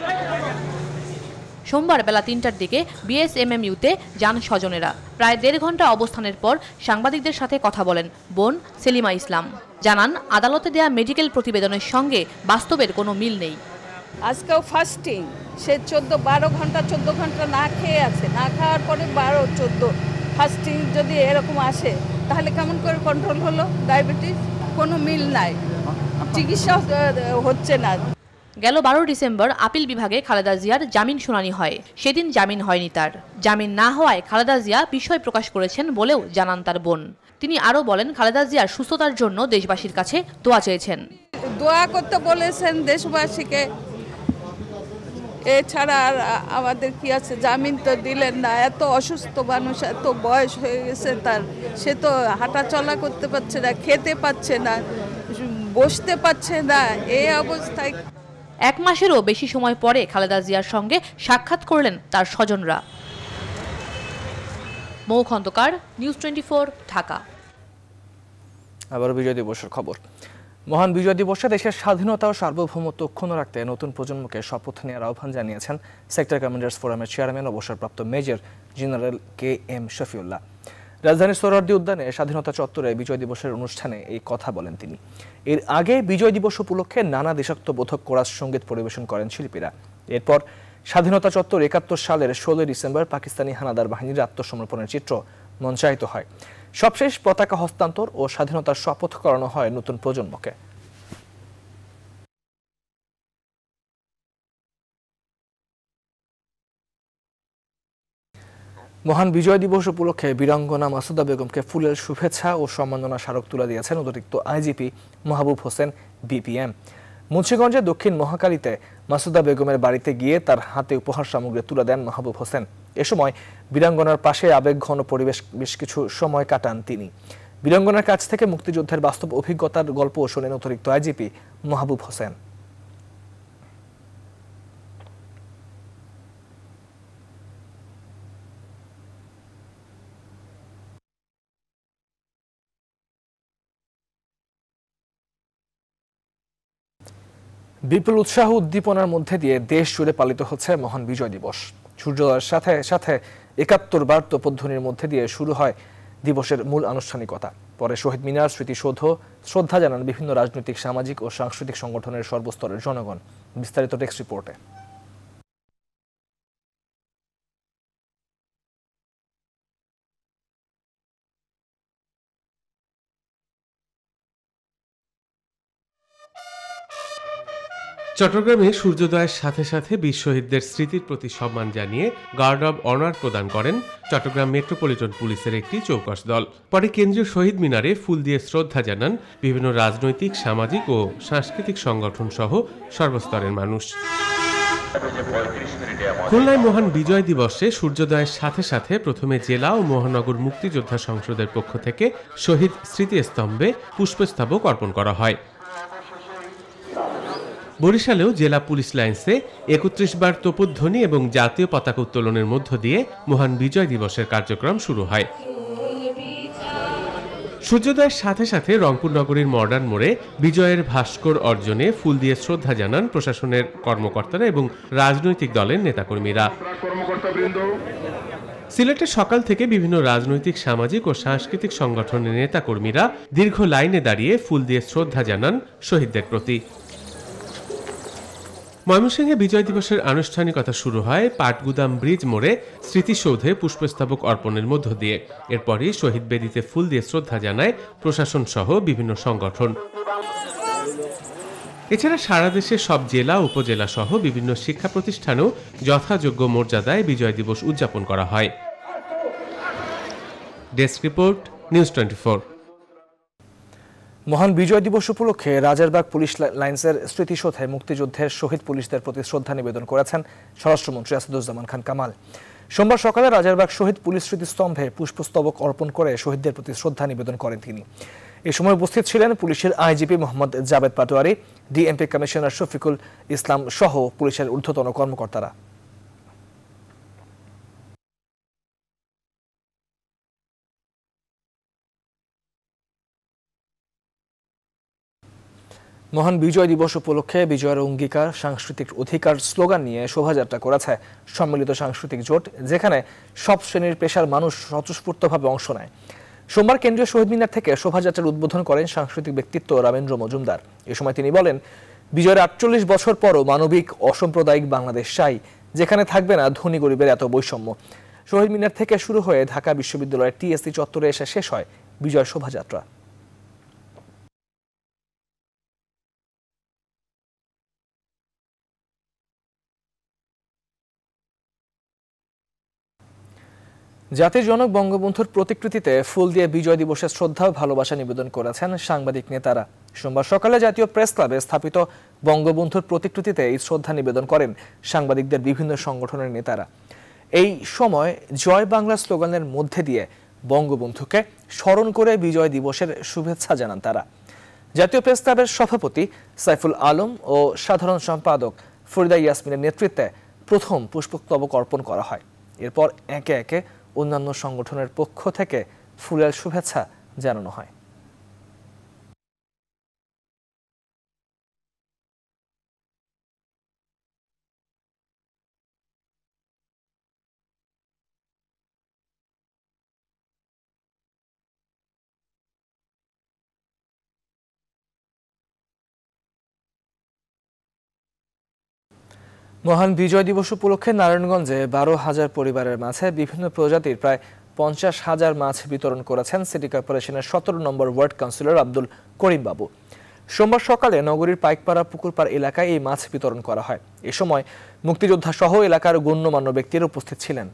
[SPEAKER 5] সোমবার বেলা 3টার দিকে বিএসএমএমইউতে যান স্বজনেরা। প্রায় 1.5 ঘন্টা অবস্থানের পর সাংবাদিকদের সাথে কথা বলেন বোন সেলিমা ইসলাম। জানান আদালতে দেয়া মেডিকেল প্রতিবেদনের সঙ্গে বাস্তবের কোনো মিল নেই।
[SPEAKER 6] আজকেও ফাস্টিং, সে 12 ঘন্টা না খেয়ে আছে, না খাওয়ার পরে 12-14 ফাস্টিং যদি এরকম আসে তাহলে কেমন করে কন্ট্রোল হলো ডায়াবেটিস? কোনো মিল নাই, চিকিৎসা হচ্ছে না।
[SPEAKER 5] গেল 12 ডিসেম্বর আপিল বিভাগে খালেদা জিয়ার জামিন শুনানি হয়। সেদিন জামিন হয়নি তার। জামিন না হওয়ায় খালেদা জিয়া বিষয় প্রকাশ করেছেন বলেও জানান তার বোন। তিনি আরও বলেন খালেদা জিয়ার সুস্থতার জন্য দেশবাসীর কাছে দোয়া চেয়েছেন।
[SPEAKER 6] দোয়া করতে বলেছেন দেশবাসীকে, এছাড়া আর আমাদের কি আছে? জামিন তো দিলেন না। এত অসুস্থ মানুষ, এত বয়স হয়ে গেছে তার, সে তো হাঁটা চলা করতে পারছে না, খেতে পাচ্ছে না, বসতে পারছে না, এই অবস্থায়।
[SPEAKER 5] 1 মাসেরও বেশি সময় পরে খালেদা জিয়ার সঙ্গে সাক্ষাৎ করলেন তার স্বজনরা। মৌ খন্দকার, নিউজ 24, ঢাকা।
[SPEAKER 1] আবার বিজয় দিবসের খবর। মহান বিজয় দিবসে দেশের স্বাধীনতা ও সার্বভৌমত্ব অক্ষুণ্ণ রাখতে নতুন প্রজন্মকে শপথ নেওয়ার আহ্বান জানিয়েছেন সেক্টর কমান্ডার্স ফোরামের চেয়ারম্যান অবসরপ্রাপ্ত মেজর জেনারেল KM শফিউল্লাহ। রাজধানীর সোহরাওয়ার্দী উদ্যানে স্বাধীনতা চত্বরে বিজয় দিবসের অনুষ্ঠানে এই কথা বলেন তিনি। এর আগে বিজয় দিবস উপলক্ষে নানা দেশাত্মবোধক কোরাস সঙ্গীত পরিবেশন করেন শিল্পীরা। এরপর স্বাধীনতা চত্বর 71 সালের 16 ডিসেম্বর পাকিস্তানি হানাদার বাহিনীর আত্মসমর্পণের চিত্র মঞ্চায়িত হয়। সবশেষ পতাকা হস্তান্তর ও স্বাধীনতার শপথ করানো হয় নতুন প্রজন্মকে। মহান বিজয় দিবস উপলক্ষে বীরাঙ্গনা মাসুদা বেগমকে ফুলের শুভেচ্ছা ও সম্মাননা স্মারক তুলে দিয়েছেন অতিরিক্ত আইজিপি মাহবুব হোসেন BPM। মুন্সিগঞ্জে দক্ষিণ মহাকালীতে মাসুদা বেগমের বাড়িতে গিয়ে তার হাতে উপহার সামগ্রী তুলে দেন মাহবুব হোসেন। এ সময় বীরাঙ্গনার পাশে আবেগঘন পরিবেশ বেশ কিছু সময় কাটান তিনি। বীরাঙ্গনার কাছ থেকে মুক্তিযুদ্ধের বাস্তব অভিজ্ঞতার গল্প শোনেন অতিরিক্ত আইজিপি মাহবুব হোসেন। বিপুল উৎসাহ উদ্দীপনার মধ্যে দিয়ে দেশ জুড়ে পালিত হচ্ছে মহান বিজয় দিবস। সূর্যোদয়ের সাথে সাথে 71 বার তোপধ্বনির মধ্যে দিয়ে শুরু হয় দিবসের মূল আনুষ্ঠানিকতা। পরে শহীদ মিনার, স্মৃতিসৌধ শ্রদ্ধা জানান বিভিন্ন রাজনৈতিক, সামাজিক ও সাংস্কৃতিক সংগঠনের সর্বস্তরের জনগণ। বিস্তারিত টেক্সট রিপোর্টে।
[SPEAKER 7] চট্টগ্রামে সূর্যোদয়ের সাথে সাথে বীর শহীদদের স্মৃতির প্রতি সম্মান জানিয়ে গার্ড অব অনার প্রদান করেন চট্টগ্রাম মেট্রোপলিটন পুলিশের একটি চৌকস দল। পরে কেন্দ্রীয় শহীদ মিনারে ফুল দিয়ে শ্রদ্ধা জানান বিভিন্ন রাজনৈতিক, সামাজিক ও সাংস্কৃতিক সংগঠন সহ সর্বস্তরের মানুষ। খুলনায় মহান বিজয় দিবসে সূর্যোদয়ের সাথে সাথে প্রথমে জেলা ও মহানগর মুক্তিযোদ্ধা সংসদের পক্ষ থেকে শহীদ স্মৃতিস্তম্ভে পুষ্পস্তবক অর্পণ করা হয়। বরিশালেও জেলা পুলিশ লাইন্সে 31 বার তোপধ্বনি এবং জাতীয় পতাকা উত্তোলনের মধ্য দিয়ে মহান বিজয় দিবসের কার্যক্রম শুরু হয়। সূর্যোদয়ের সাথে সাথে রংপুর নগরীর মডার্ন মোড়ে বিজয়ের ভাস্কর অর্জনে ফুল দিয়ে শ্রদ্ধা জানান প্রশাসনের কর্মকর্তারা এবং রাজনৈতিক দলের নেতাকর্মীরা। সিলেটে সকাল থেকে বিভিন্ন রাজনৈতিক, সামাজিক ও সাংস্কৃতিক সংগঠনের নেতাকর্মীরা দীর্ঘ লাইনে দাঁড়িয়ে ফুল দিয়ে শ্রদ্ধা জানান শহীদদের প্রতি। ময়মনসিংহে বিজয় দিবসের আনুষ্ঠানিকতা শুরু হয় পাটগুদাম ব্রিজ মোড়ে স্মৃতিসৌধে পুষ্পস্তবক অর্পণের মধ্য দিয়ে। এরপরই শহীদ বেদিতে ফুল দিয়ে শ্রদ্ধা জানায় প্রশাসন সহ বিভিন্ন সংগঠন। এছাড়া সারা দেশে সব জেলা, উপজেলা সহ বিভিন্ন শিক্ষা প্রতিষ্ঠানেও যথাযোগ্য মর্যাদায় বিজয় দিবস উদযাপন করা হয়। Desk report, News 24।
[SPEAKER 1] মহান বিজয় দিবস উপলক্ষে রাজারবাগ পুলিশ লাইন্সের স্মৃতিসৌধে মুক্তিযুদ্ধের শহীদ পুলিশদের প্রতি শ্রদ্ধা নিবেদন করেছেন স্বরাষ্ট্রমন্ত্রী আসাদুজ্জামান খান কামাল। সোমবার সকালে রাজারবাগ শহীদ পুলিশ স্মৃতিস্তম্ভে পুষ্পস্তবক অর্পণ করে শহীদদের প্রতি শ্রদ্ধা নিবেদন করেন তিনি। এ সময় উপস্থিত ছিলেন পুলিশের IGP Mohammad Javed Patwari, DMP commissioner Shafiqul Islam সহ পুলিশের ঊর্ধ্বতন কর্মকর্তারা। মহান বিজয় দিবস উপলক্ষে বিজয়ের অঙ্গীকার সাংস্কৃতিক অধিকার স্লোগান নিয়ে শোভাযাত্রা করেছে সম্মিলিত সাংস্কৃতিক জোট, যেখানে সব শ্রেণীর পেশার মানুষ স্বতঃস্ফূর্তভাবে অংশ নেয়। সোমবার কেন্দ্রীয় শহীদ মিনার থেকে শোভাযাত্রার উদ্বোধন করেন সাংস্কৃতিক ব্যক্তিত্ব রামেন্দ্র মজুমদার। এ সময় তিনি বলেন, বিজয়ের ৪৮ বছর পরও মানবিক অসাম্প্রদায়িক বাংলাদেশ চাই, যেখানে থাকবে না ধনী গরিবের এত বৈষম্য। শহীদ মিনার থেকে শুরু হয়ে ঢাকা বিশ্ববিদ্যালয়ের টিএসসি চত্বরে এসে শেষ হয় বিজয় শোভাযাত্রা। জাতির জনক বঙ্গবন্ধুর প্রতিকৃতিতে ফুল দিয়ে বিজয় দিবসের শ্রদ্ধা ও ভালোবাসা নিবেদন করেছেন সাংবাদিক নেতারা। সোমবার সকালে জাতীয় প্রেস ক্লাবে স্থাপিত বঙ্গবন্ধুর প্রতিকৃতিতে এই শ্রদ্ধা নিবেদন করেন সাংবাদিকদের বিভিন্ন সংগঠনের নেতারা। এই সময় জয় বাংলা স্লোগানের মধ্যে দিয়ে বঙ্গবন্ধুকে স্মরণ করে বিজয় দিবসের শুভেচ্ছা জানান তারা। জাতীয় প্রেস ক্লাবের সভাপতি সাইফুল আলম ও সাধারণ সম্পাদক ফরিদা ইয়াসমিনের নেতৃত্বে প্রথম পুষ্পস্তবক অর্পণ করা হয়। এরপর একে একে অন্যান্য সংগঠনের পক্ষ থেকে ফুলের শুভেচ্ছা জানানো হয়। মহান বিজয় দিবস উপলক্ষে নারায়ণগঞ্জে ১২,০০০ পরিবারের মাঝে বিভিন্ন প্রজাতির প্রায় ৫০,০০০ মাছ বিতরণ করেছেন সিটি কর্পোরেশনের ১৭ নম্বর ওয়ার্ড কাউন্সিলর আব্দুল করিম বাবু। সোমবার সকালে নগরীর পাইকপাড়া পুকুরপাড় এলাকায় এই মাছ বিতরণ করা হয়। এ সময় মুক্তিযোদ্ধা সহ এলাকার গণ্যমান্য ব্যক্তিরা উপস্থিত ছিলেন।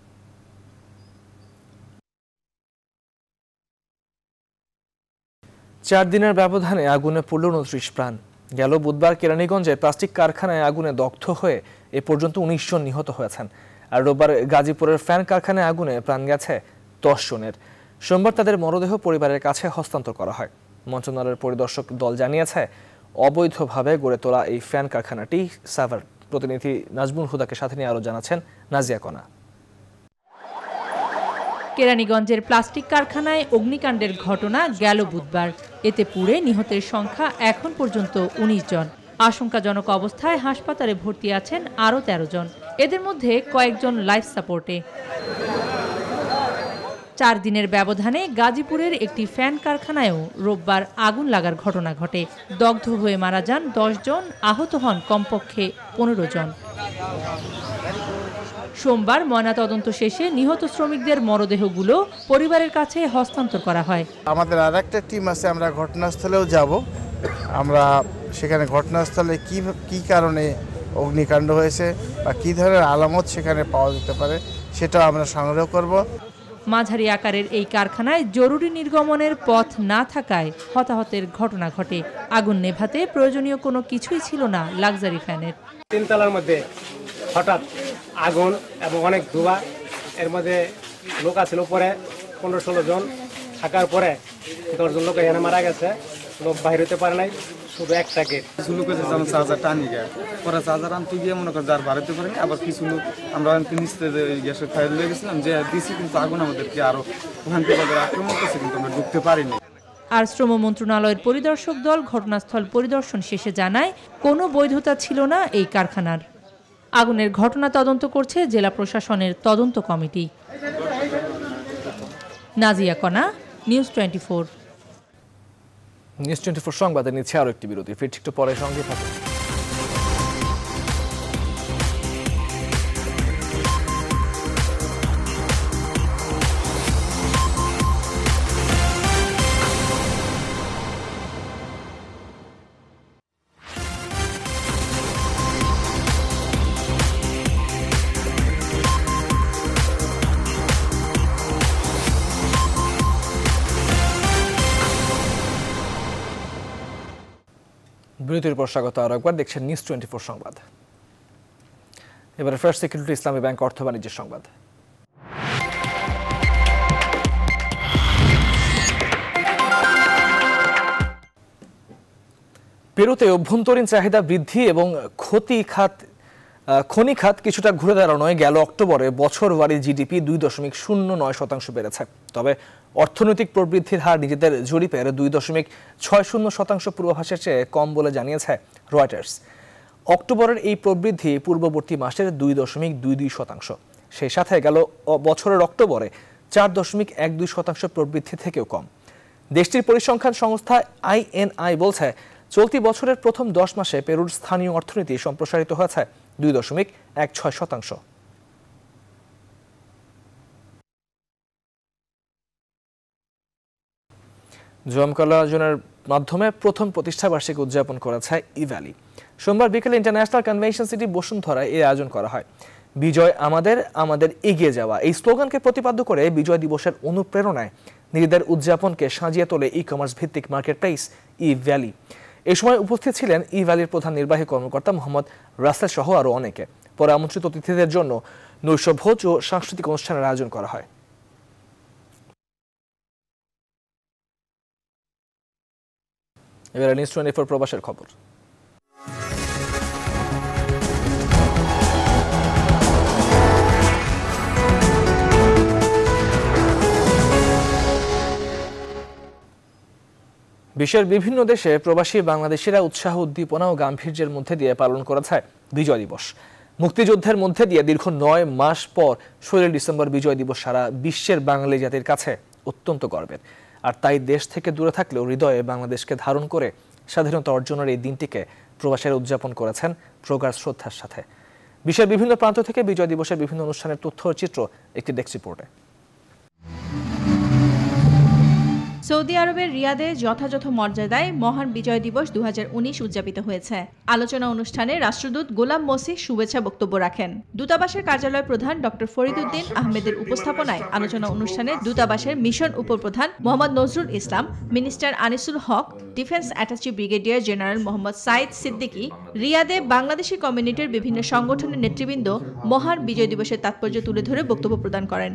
[SPEAKER 1] চার দিনের ব্যবধানে আগুনে পড়ল ২৯ প্রাণ। গেল বুধবার কেরানীগঞ্জের প্লাস্টিক কারখানায় আগুনে দগ্ধ হয়ে এ পর্যন্ত ১৯ জন নিহত হয়েছেন। আর রোববার গাজীপুরের ফ্যান কারখানায় আগুনে প্রাণ গেছে ১০ জনের। সোমবার তাদের মরদেহ পরিবারের কাছে হস্তান্তর করা হয়। মন্ত্রণালয়ের পরিদর্শক দল জানিয়েছে, অবৈধভাবে গড়ে তোলা এই ফ্যান কারখানাটি সাভার। প্রতিনিধি নাজমুল হুদাকে সাথে নিয়ে আরো জানাচ্ছেন নাজিয়া কণা।
[SPEAKER 22] কেরানীগঞ্জের প্লাস্টিক কারখানায় অগ্নিকাণ্ডের ঘটনা গেল বুধবার। এতে পুড়ে নিহতের সংখ্যা এখন পর্যন্ত ১৯ জন। আশঙ্কাজনক অবস্থায় হাসপাতালে ভর্তি আছেন আরও ১৩ জন। এদের মধ্যে কয়েকজন লাইফ সাপোর্টে। ৪ দিনের ব্যবধানে গাজীপুরের একটি ফ্যান কারখানায়ও রোববার আগুন লাগার ঘটনা ঘটে। দগ্ধ হয়ে মারা যান ১০ জন, আহত হন কমপক্ষে ১৫ জন। সোমবার ময়নাতদন্ত শেষে নিহত শ্রমিকদের মরদেহগুলো পরিবারের কাছে হস্তান্তর করা হয়।
[SPEAKER 8] আমাদের আর একটা টিম আছে, আমরা ঘটনাস্থলেও যাব। আমরা সেখানে ঘটনাস্থলে কি কারণে অগ্নিকাণ্ড হয়েছে বা কী ধরনের আলামত সেখানে পাওয়া যেতে পারে সেটাও আমরা সংগ্রহ করব।
[SPEAKER 22] মাঝারি আকারের এই কারখানায় জরুরি নির্গমনের পথ না থাকায় হতাহতের ঘটনা ঘটে। আগুন নেভাতে প্রয়োজনীয় কোনো কিছুই ছিল না লাক্সারি ফ্যানের।
[SPEAKER 9] ৩ তলার মধ্যে হঠাৎ আগুন এবং অনেক ধোঁয়া, এর মধ্যে লোক আছিল পরে ১৫-১৬ জন থাকার পরে ১০ জন লোক এখানে মারা গেছে। লোক বাইরে হতে পারে নাই, শুধু একটা গেট।
[SPEAKER 10] কিছু লোক চার্জার টানি গায়ে পরে চার্জার আনতে গিয়ে মনে করে যার বাড়িতে পারেনি। আবার কিছু লোক আমরা নিচে গ্যাসের ফাইল লেগে গেছিলাম যে দিছি, কিন্তু আগুন আমাদেরকে আরো ওখান থেকে আক্রমণ করছে, কিন্তু আমরা ঢুকতে পারিনি।
[SPEAKER 22] আর শ্রম মন্ত্রণালয়ের পরিদর্শক দল ঘটনাস্থল পরিদর্শন শেষে জানায়, কোনো বৈধতা ছিল না এই কারখানার। আগুনের ঘটনা তদন্ত করছে জেলা প্রশাসনের তদন্ত কমিটি। নাজিয়া কণা, নিউজ 24।
[SPEAKER 1] নিউজ 24 সংবাদে নিচ্ছে আরো একটি বিরতি। ফিরছি একটু পরে, সঙ্গে থাকুন। বিরতির পর স্বাগত আরও একবার দেখছেন নিউজ 24 সংবাদ। এবারে ফার্স্ট সিকিউরিটি ইসলামী ব্যাংক অর্থ বাণিজ্যের সংবাদ। পেরুতে অভ্যন্তরীণ চাহিদা বৃদ্ধি এবং খনি খাত কিছুটা ঘুরে দাঁড়ানোয় গেল অক্টোবরে বছরওয়ারি জিডিপি 2.09% বেড়েছে। তবে অর্থনৈতিক প্রবৃদ্ধির হার নিজেদের জরিপের 2.60% পূর্বাভাসের চেয়ে কম বলে জানিয়েছে রয়টার্স। অক্টোবরের এই প্রবৃদ্ধি পূর্ববর্তী মাসের 2.22%। সেই সাথে গেল বছরের অক্টোবরে 4.12% প্রবৃদ্ধি থেকেও কম। দেশটির পরিসংখ্যান সংস্থা INI বলছে, চলতি বছরের প্রথম 10 মাসে পেরুর স্থানীয় অর্থনীতি সম্প্রসারিত হয়েছে 2.16%। জমকালো আয়োজনের মাধ্যমে প্রথম প্রতিষ্ঠাবার্ষিকী উদযাপন করেছে ইভ্যালি। সোমবার বিকেলে ইন্টারন্যাশনাল কনভেনশন সিটি বসুন্ধরায় এই আয়োজন করা হয়। বিজয় আমাদের, আমাদের এগিয়ে যাওয়া এই স্লোগানকে প্রতিপাদ্য করে বিজয় দিবসের অনুপ্রেরণায় নিজেদের উদযাপনকে সাজিয়ে তোলে ই কমার্স ভিত্তিক মার্কেট প্লেস ইভ্যালি। এ সময় উপস্থিত ছিলেন ইভ্যালির প্রধান নির্বাহী কর্মকর্তা মোহাম্মদ রাসেল সহ আরও অনেকে। পরে আমন্ত্রিত অতিথিদের জন্য নৈশভোজ ও সাংস্কৃতিক অনুষ্ঠানের আয়োজন করা হয়। এবারে নিউজ 24 প্রবাসের খবর। বিশ্বের বিভিন্ন দেশে প্রবাসী বাংলাদেশিরা উৎসাহ, উদ্দীপনা ও গাম্ভীর্যের মধ্যে দিয়ে পালন করেছে বিজয় দিবস। মুক্তিযুদ্ধের মধ্যে দিয়ে দীর্ঘ 9 মাস পর 16 ডিসেম্বর বিজয় দিবস সারা বিশ্বের বাঙালি জাতির কাছে অত্যন্ত গর্বের। আর তাই দেশ থেকে দূরে থাকলেও হৃদয়ে বাংলাদেশকে ধারণ করে স্বাধীনতা অর্জনের এই দিনটিকে প্রবাসীরা উদযাপন করেছেন প্রগাঢ় শ্রদ্ধার সাথে। বিশ্বের বিভিন্ন প্রান্ত থেকে বিজয় দিবসের বিভিন্ন অনুষ্ঠানের তথ্য ও চিত্র একটি ডেস্ক রিপোর্টে।
[SPEAKER 22] সৌদি আরবের রিয়াদে যথাযথ মর্যাদায় মহান বিজয় দিবস 2019 উদযাপিত হয়েছে। আলোচনা অনুষ্ঠানে রাষ্ট্রদূত গোলাম মসিহ শুভেচ্ছা বক্তব্য রাখেন। দূতাবাসের কার্যালয় প্রধান ডক্টর ফরিদউদ্দিন আহমেদের উপস্থাপনায় আলোচনা অনুষ্ঠানে দূতাবাসের মিশন উপপ্রধান Mohammad Nazrul Islam, minister Anisul Haque, defence attache brigadier general Mohammad Saeed Siddiqui, রিয়াদে বাংলাদেশি কমিউনিটির বিভিন্ন সংগঠনের নেতৃবৃন্দ মহান বিজয় দিবসের তাৎপর্য তুলে ধরে বক্তব্য প্রদান করেন।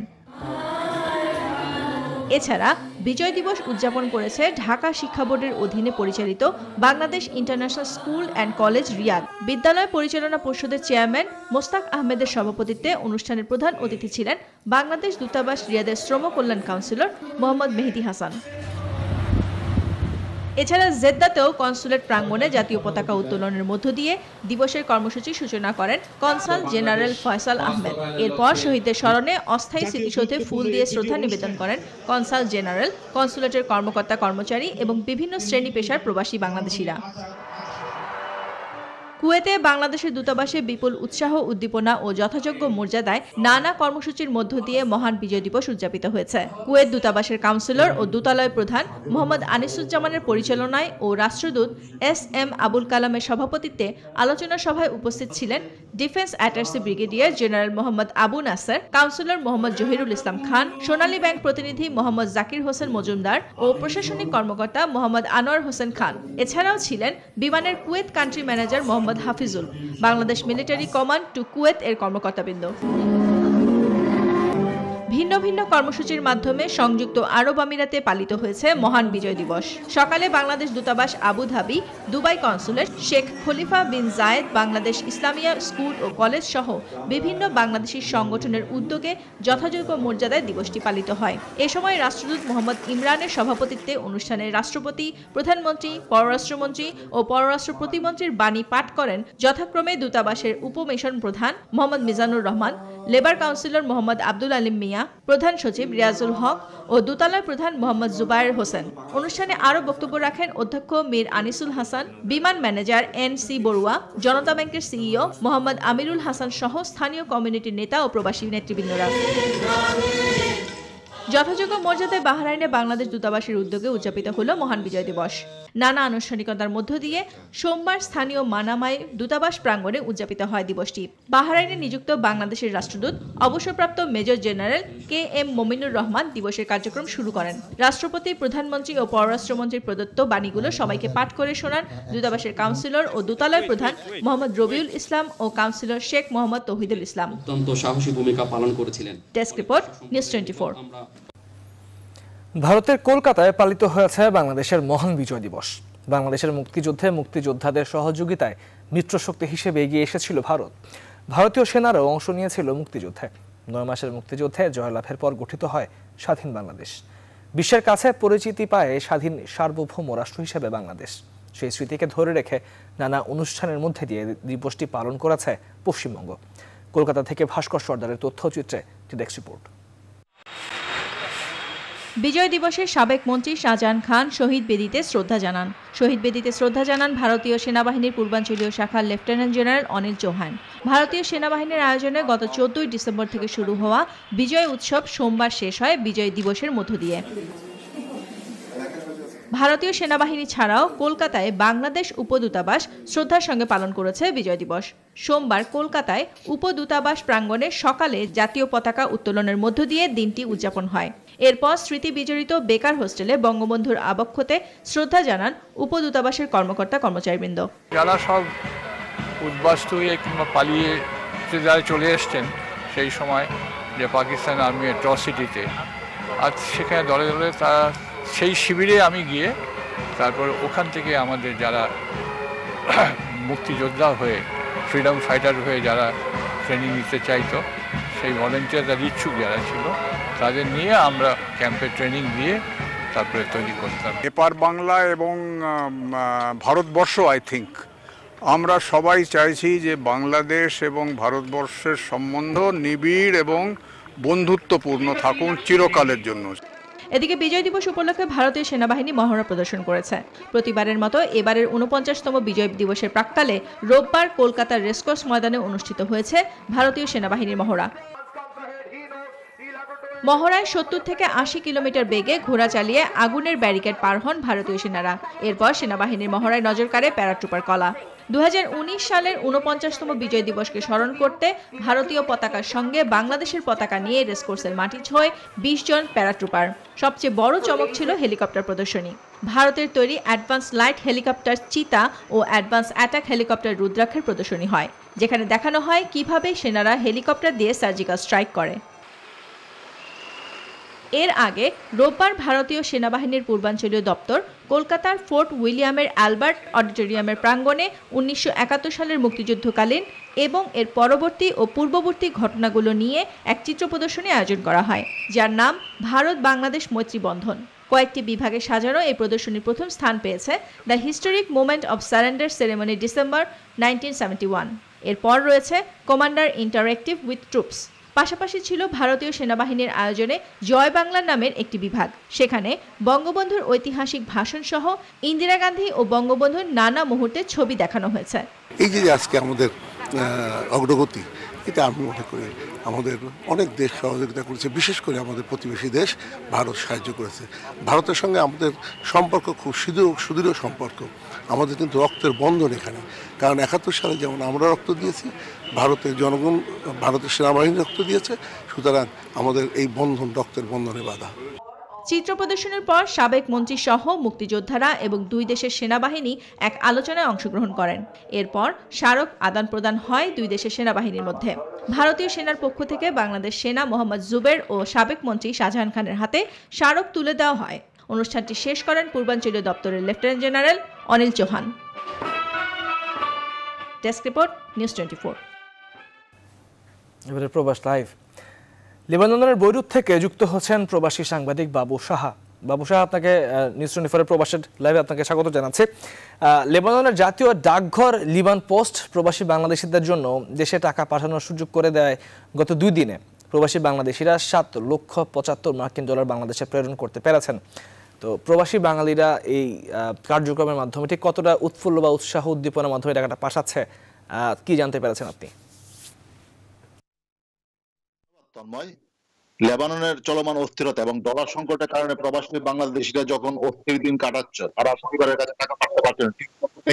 [SPEAKER 22] এছাড়া বিজয় দিবস উদযাপন করেছে ঢাকা শিক্ষা বোর্ডের অধীনে পরিচালিত Bangladesh international school and college Riyadh. বিদ্যালয় পরিচালনা পর্ষদের চেয়ারম্যান মোস্তাক আহমেদের সভাপতিত্বে অনুষ্ঠানের প্রধান অতিথি ছিলেন বাংলাদেশ দূতাবাস রিয়াদের শ্রম কল্যাণ কাউন্সিলর মোহাম্মদ মেহেদি হাসান। এছাড়া জেদ্দাতেও কনসুলেট প্রাঙ্গণে জাতীয় পতাকা উত্তোলনের মধ্য দিয়ে দিবসের কর্মসূচির সূচনা করেন কনসাল জেনারেল ফয়সাল আহমেদ। এরপর শহীদদের স্মরণে অস্থায়ী স্মৃতিসৌধে ফুল দিয়ে শ্রদ্ধা নিবেদন করেন কনসাল জেনারেল, কনসুলেটের কর্মকর্তা কর্মচারী এবং বিভিন্ন শ্রেণী পেশার প্রবাসী বাংলাদেশিরা। কুয়েতে বাংলাদেশের দূতাবাসে বিপুল উৎসাহ, উদ্দীপনা ও যথাযোগ্য মর্যাদায় নানা কর্মসূচির মধ্য দিয়ে মহান বিজয় দিবস উদযাপিত হয়েছে। কুয়েত দূতাবাসের কাউন্সিলর ও দূতালয় প্রধান মোহাম্মদ আনিসুজ্জামানের পরিচালনায় ও রাষ্ট্রদূত SM আবুল কালামের সভাপতিত্বে আলোচনা সভায় উপস্থিত ছিলেন defence attache brigadier general Mohammad Abu Nasr, councillor Mohammad Zahirul Islam Khan, Sonali Bank প্রতিনিধি মোহাম্মদ জাকির হোসেন মজুমদার ও প্রশাসনিক কর্মকর্তা মোহাম্মদ আনোয়ার হোসেন খান। এছাড়াও ছিলেন বিমানের Kuwait country manager Mohammad Hafizul, Bangladesh military command to Kuwait এর কর্মকর্তাবৃন্দ। ভিন্ন ভিন্ন কর্মসূচির মাধ্যমে সংযুক্ত আরব আমিরাতে পালিত হয়েছে মহান বিজয় দিবস। সকালে বাংলাদেশ দূতাবাস Abu Dhabi, Dubai consulate, Sheikh Khalifa bin Zayed Bangladesh Islamia school ও কলেজ সহ বিভিন্ন বাংলাদেশি সংগঠনের উদ্যোগে যথাযোগ্য মর্যাদায় দিবসটি পালিত হয়। এ সময় রাষ্ট্রদূত মোহাম্মদ ইমরানের সভাপতিত্বে অনুষ্ঠানে রাষ্ট্রপতি, প্রধানমন্ত্রী, পররাষ্ট্রমন্ত্রী ও পররাষ্ট্র প্রতিমন্ত্রীর বাণী পাঠ করেন যথাক্রমে দূতাবাসের উপমিশন প্রধান মোহাম্মদ মিজানুর রহমান, লেবার কাউন্সিলর মোহাম্মদ আব্দুল আলিম মিয়া, প্রধান সচিব রিয়াজুল হক ও দূতালয় প্রধান মোহাম্মদ জুবায়ের হোসেন। অনুষ্ঠানে আরও বক্তব্য রাখেন অধ্যক্ষ মীর আনিসুল হাসান, বিমান ম্যানেজার NC বড়ুয়া, জনতা ব্যাংকের CEO মোহাম্মদ আমিরুল হাসান সহ স্থানীয় কমিউনিটির নেতা ও প্রবাসী নেতৃবৃন্দরা। যথাযোগ্য মর্যাদায় বাহরাইনে বাংলাদেশ দূতাবাসের উদ্যোগে উদযাপিত হলো মহান বিজয় দিবস। নানা আনুষ্ঠানিকতার মধ্য দিয়ে সোমবার স্থানীয় মানামায় দূতাবাস প্রাঙ্গণে উদযাপিত হয় দিবসটি। বাহরাইনে নিযুক্ত বাংলাদেশের রাষ্ট্রদূত অবসরপ্রাপ্ত major general KM Mominur Rahman দিবসের কার্যক্রম শুরু করেন। রাষ্ট্রপতি, প্রধানমন্ত্রী ও পররাষ্ট্রমন্ত্রীর প্রদত্ত বাণীগুলো সবাইকে পাঠ করে শোনান দূতাবাসের কাউন্সিলর ও দূতালয় প্রধান মোহাম্মদ রবিউল ইসলাম ও কাউন্সিলর শেখ মোহাম্মদ তৌহিদুল ইসলাম।
[SPEAKER 11] অত্যন্ত সাহসী ভূমিকা পালন করেছিলেন।
[SPEAKER 22] Desk report, News 24।
[SPEAKER 1] ভারতের কলকাতায় পালিত হয়েছে বাংলাদেশের মহান বিজয় দিবস। বাংলাদেশের মুক্তিযুদ্ধে মুক্তিযোদ্ধাদের সহযোগিতায় মিত্রশক্তি হিসেবে এগিয়ে এসেছিল ভারত। ভারতীয় সেনারাও অংশ নিয়েছিল মুক্তিযুদ্ধে। 9 মাসের মুক্তিযুদ্ধে জয়লাভের পর গঠিত হয় স্বাধীন বাংলাদেশ। বিশ্বের কাছে পরিচিতি পায় স্বাধীন সার্বভৌম রাষ্ট্র হিসেবে বাংলাদেশ। সেই স্মৃতিকে ধরে রেখে নানা অনুষ্ঠানের মধ্যে দিয়ে দিবসটি পালন করেছে পশ্চিমবঙ্গ। কলকাতা থেকে ভাস্কর সর্দারের তথ্যচিত্রে ডেস্ক রিপোর্ট।
[SPEAKER 22] বিজয় দিবসে সাবেক মন্ত্রী শাহজাহান খান শহীদ বেদিতে শ্রদ্ধা জানান। শহীদ বেদিতে শ্রদ্ধা জানান ভারতীয় সেনাবাহিনীর পূর্বাঞ্চলীয় শাখার লেফটেন্যান্ট জেনারেল অনিল চৌহান। ভারতীয় সেনাবাহিনীর আয়োজনে গত 14 ডিসেম্বর থেকে শুরু হওয়া বিজয় উৎসব সোমবার শেষ হয় বিজয় দিবসের মধ্য দিয়ে। ভারতীয় সেনাবাহিনী ছাড়াও কলকাতায় বাংলাদেশ উপদূতাবাস শ্রদ্ধার সঙ্গে পালন করেছে বিজয় দিবস। সোমবার কলকাতায় উপদূতাবাস প্রাঙ্গণে সকালে জাতীয় পতাকা উত্তোলনের মধ্য দিয়ে দিনটি উদযাপন হয়। এরপর স্মৃতি বিজড়িত বেকার হোস্টেলে বঙ্গবন্ধুর আবক্ষতে শ্রদ্ধা জানান উপদূতাবাসের কর্মকর্তা কর্মচারীবৃন্দ।
[SPEAKER 12] যারা সব উদ্বাস্তু হয়ে কিংবা পালিয়ে যারা চলে এসছেন সেই সময় যে পাকিস্তান আর্মি অ্যাট্রসিটিতে, আজ সেখানে দলে দলে তারা সেই শিবিরে আমি গিয়ে তারপর ওখান থেকে আমাদের যারা মুক্তিযোদ্ধা হয়ে ফ্রিডম ফাইটার হয়ে যারা ট্রেনিং নিতে চাইতো সেই ভলেন্টিয়ার যারা ইচ্ছুক যারা ছিল তাদের নিয়ে আমরা ক্যাম্পে ট্রেনিং দিয়ে তারপরে তৈরি করতাম।
[SPEAKER 13] এপার বাংলা এবং ভারতবর্ষ আই থিঙ্ক আমরা সবাই চাইছি যে বাংলাদেশ এবং ভারতবর্ষের সম্বন্ধ নিবিড় এবং বন্ধুত্বপূর্ণ থাকুন চিরকালের জন্য।
[SPEAKER 22] এদিকে বিজয় দিবস উপলক্ষে ভারতীয় সেনাবাহিনী মহড়া প্রদর্শন করেছে। প্রতিবারের মতো এবারের 49তম বিজয় দিবসের প্রাক্কালে রোববার কলকাতার রেসকোর্স ময়দানে অনুষ্ঠিত হয়েছে ভারতীয় সেনাবাহিনীর মহড়া। মহড়ায় 70 থেকে 80 কিলোমিটার বেগে ঘোড়া চালিয়ে আগুনের ব্যারিকেড পার হন ভারতীয় সেনারা। এরপর সেনাবাহিনীর মহড়ায় নজর কাড়ে প্যারাট্রুপার কলা। 2019 সালের 49তম বিজয় দিবসকে স্মরণ করতে ভারতীয় পতাকার সঙ্গে বাংলাদেশের পতাকা নিয়ে রেসকোর্সের মাটি ছোঁয় 20 জন প্যারাট্রুপার। সবচেয়ে বড় চমক ছিল হেলিকপ্টার প্রদর্শনী। ভারতের তৈরি অ্যাডভান্স লাইট হেলিকপ্টার চিতা ও অ্যাডভান্স অ্যাটাক হেলিকপ্টার রুদ্রাক্ষের প্রদর্শনী হয়, যেখানে দেখানো হয় কিভাবে সেনারা হেলিকপ্টার দিয়ে সার্জিক্যাল স্ট্রাইক করে। এর আগে রোববার ভারতীয় সেনাবাহিনীর পূর্বাঞ্চলীয় দপ্তর কলকাতার ফোর্ট উইলিয়ামের অ্যালবার্ট অডিটোরিয়ামের প্রাঙ্গণে 1971 সালের মুক্তিযুদ্ধকালীন এবং এর পরবর্তী ও পূর্ববর্তী ঘটনাগুলো নিয়ে এক চিত্র প্রদর্শনী আয়োজন করা হয়, যার নাম ভারত বাংলাদেশ মৈত্রী বন্ধন। কয়েকটি বিভাগে সাজানো এই প্রদর্শনীর প্রথম স্থান পেয়েছে the historic moment of surrender ceremony December 1971। এরপর রয়েছে কমান্ডার ইন্টারঅ্যাক্টিভ উইথ ট্রুপস। পাশাপাশি ছিল ভারতীয় সেনাবাহিনীর আয়োজনে জয় বাংলা নামের একটি বিভাগ। সেখানে বঙ্গবন্ধুর ঐতিহাসিক ভাষণ সহ ইন্দিরা গান্ধী ও বঙ্গবন্ধুর নানা মুহূর্তের ছবি দেখানো হয়েছে।
[SPEAKER 14] এই যে আজকে আমাদের অগ্রগতি, এটা আমি মনে করি আমাদের অনেক দেশ সহযোগিতা করেছে, বিশেষ করে আমাদের প্রতিবেশী দেশ ভারত সাহায্য করেছে। ভারতের সঙ্গে আমাদের সম্পর্ক খুব সুদৃঢ় সম্পর্ক। আমাদের কিন্তু রক্তের বন্ধন এখানে, কারণ 71 সালে যেমন আমরা রক্ত দিয়েছি, ভারতের জনগণ ভারতের সেনাবাহিনী রক্ত দিয়েছে, সুতরাং আমাদের এই বন্ধন রক্তের বন্ধনে বাঁধা।
[SPEAKER 22] চিত্র প্রদর্শনের পর সাবেক মন্ত্রী সহ মুক্তিযোদ্ধারা এবং দুই দেশের সেনাবাহিনী এক আলোচনায় অংশগ্রহণ করেন। এরপর স্মারক আদান প্রদান হয় দুই দেশের সেনাবাহিনীর মধ্যে। ভারতীয় সেনার পক্ষ থেকে বাংলাদেশ সেনা মোহাম্মদ জুবের ও সাবেক মন্ত্রী শাহজাহান খানের হাতে স্মারক তুলে দেওয়া হয়। অনুষ্ঠানটি শেষ করেন পূর্বাঞ্চলীয় দপ্তরের lieutenant general Anil Chauhan. Desk report, News 24।
[SPEAKER 1] এবারে প্রবাস লাইভ। লেবাননের বৈরুত থেকে যুক্ত হচ্ছেন প্রবাসী সাংবাদিক বাবু সাহা। বাবু সাহা, আপনাকে নিউজ 24 প্রবাসের লাইভে আপনাকে স্বাগত জানাচ্ছি। লেবাননের জাতীয় ডাকঘর লিবান পোস্ট প্রবাসী বাংলাদেশিদের জন্য দেশে টাকা পাঠানোর সুযোগ করে দেয় গত 2 দিনে। প্রবাসী বাংলাদেশিরা $7,75,000 বাংলাদেশে প্রেরণ করতে পেরেছেন। তো প্রবাসী বাঙালিরা এই কার্যক্রমের মাধ্যমে ঠিক কতটা উৎফুল্ল বা উৎসাহ উদ্দীপনার মাধ্যমে টাকাটা পাঠাচ্ছে, কি জানতে পেরেছেন আপনি?
[SPEAKER 24] তন্ময়,
[SPEAKER 2] লেবাননের চলমান অস্থিরতা এবং ডলার সংকটের কারণে প্রবাসী বাংলাদেশিরা যখন অস্থির দিন কাটাচ্ছে, তারা পরিবারের কাছে টাকা পাঠাতে পারছে না, ঠিক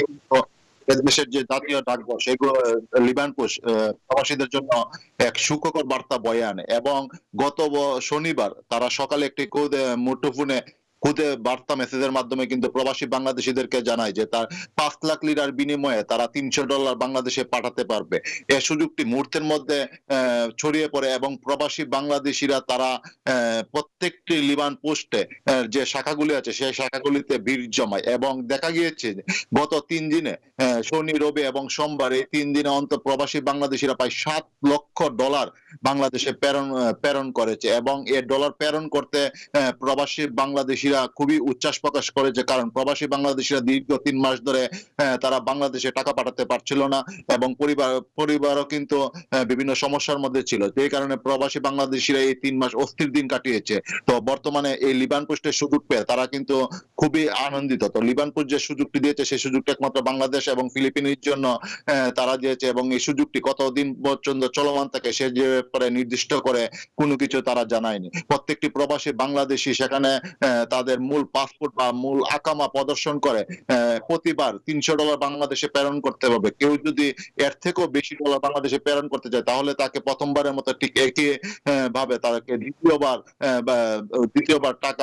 [SPEAKER 2] দেশের যে জাতীয় ডাকঘর সেগুলো লিবান পোস্ট প্রবাসীদের জন্য এক সুখকর বার্তা বয়ে আনে। এবং গত শনিবার তারা সকালে একটি মুঠোফোনে খুদে বার্তা মেসেজের মাধ্যমে কিন্তু প্রবাসী বাংলাদেশিদেরকে জানায় যে তার 5 লাখ লিরার বিনিময়ে তারা $300 বাংলাদেশে পাঠাতে পারবে। এই সুযোগটি মুহূর্তের মধ্যে ছড়িয়ে পড়ে এবং প্রবাসী বাংলাদেশিরা তারা প্রত্যেকটি লিবান পোস্টে যে শাখাগুলি আছে সেই শাখাগুলিতে ভিড় জমায় এবং দেখা গিয়েছে গত 3 দিনে শনি, রবি এবং সোমবার এই 3 দিনে অন্তত প্রবাসী বাংলাদেশিরা প্রায় $7 লক্ষ বাংলাদেশে প্রেরণ করেছে। এবং এই ডলার প্রেরণ করতে প্রবাসী বাংলাদেশিরা খুবই উচ্ছ্বাস প্রকাশ করেছে, কারণ প্রবাসী বাংলাদেশিরা দীর্ঘ 3 মাস ধরে তারা বাংলাদেশে টাকা পাঠাতে পারছিল না এবং পরিবারও কিন্তু বিভিন্ন সমস্যার মধ্যে ছিল, সেই কারণে প্রবাসী বাংলাদেশিরা এই 3 মাস অস্থির দিন কাটিয়েছে। তো বর্তমানে এই লিবান পোস্টের সুযোগ পেয়ে তারা কিন্তু খুবই আনন্দিত। তো লিবান পোস্ট যে সুযোগটি দিয়েছে সেই সুযোগটি একমাত্র বাংলাদেশ এবং ফিলিপিনের জন্য তারা দিয়েছে এবং এই সুযোগটি কতদিন পর্যন্ত চলমান থাকে সে যে ব্যাপারে নির্দিষ্ট করে কোনো কিছু তারা জানায়নি। প্রত্যেকটি প্রবাসী বাংলাদেশি সেখানে তাদের মূল পাসপোর্ট বা মূল আকামা প্রদর্শন করে প্রতিবার $300 বাংলাদেশে প্রেরণ করতে হবে। কেউ যদি এর থেকেও বেশি ডলার বাংলাদেশে প্রেরণ করতে চায় তাহলে তাকে প্রথমবারের মতো ঠিক একই ভাবে তাকে দ্বিতীয়বার টাকা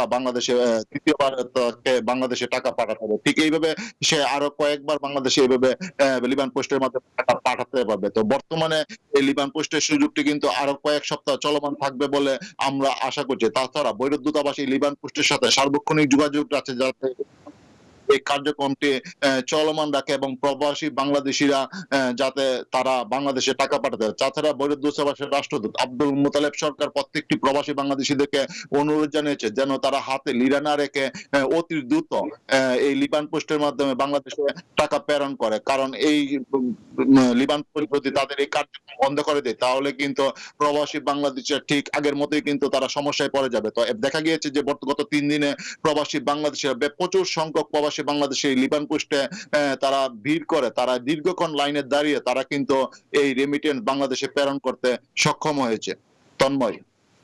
[SPEAKER 2] বাংলাদেশে টাকা পাঠাতে হবে। ঠিক এইভাবে সে আরো কয়েকবার বাংলাদেশে এইভাবে লিবান পোস্টের মাধ্যমে টাকা পাঠাতে পারবে। তো বর্তমানে এই লিবান পোস্টের সুযোগটি কিন্তু আরো কয়েক সপ্তাহ চলমান থাকবে বলে আমরা আশা করছি। তাছাড়া বৈরুত দূতাবাস এই লিবান পোস্টের সাথে সার্বক্ষণিক যোগাযোগ আছে যাতে এই কার্যক্রমটি চলমান রাখে এবং প্রবাসী বাংলাদেশিরা যাতে তারা বাংলাদেশে টাকা পাঠাতে। তাছাড়া বৈরুত দূতাবাসের রাষ্ট্রদূত আব্দুল মুতালেব সরকার প্রত্যেকটি প্রবাসী বাংলাদেশিদেরকে অনুরোধ জানিয়েছে যেন তারা হাতে লিরা না রেখে অতি দ্রুত এই লিবান পোস্টের মাধ্যমে বাংলাদেশে টাকা প্রেরণ করে, কারণ এই লিবান পোস্ট যদি তাদের এই কার্যক্রম বন্ধ করে দেয় তাহলে কিন্তু প্রবাসী বাংলাদেশিরা ঠিক আগের মতোই কিন্তু তারা সমস্যায় পড়ে যাবে। তো দেখা গিয়েছে যে গত 3 দিনে প্রবাসী বাংলাদেশিরা প্রচুর সংখ্যক প্রবাসী বাংলাদেশে লিবান পোস্টে তারা ভিড় করে, তারা দীর্ঘক্ষণ লাইনে দাঁড়িয়ে তারা কিন্তু এই রেমিটেন্স বাংলাদেশে প্রেরণ করতে সক্ষম হয়েছে। তন্ময়,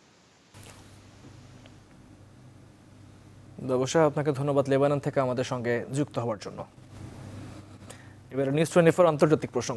[SPEAKER 1] অবশ্যই আপনাকে ধন্যবাদ লেবানন থেকে আমাদের সঙ্গে যুক্ত হওয়ার জন্য। এবারে নিউজ 24 আন্তর্জাতিক প্রসঙ্গ।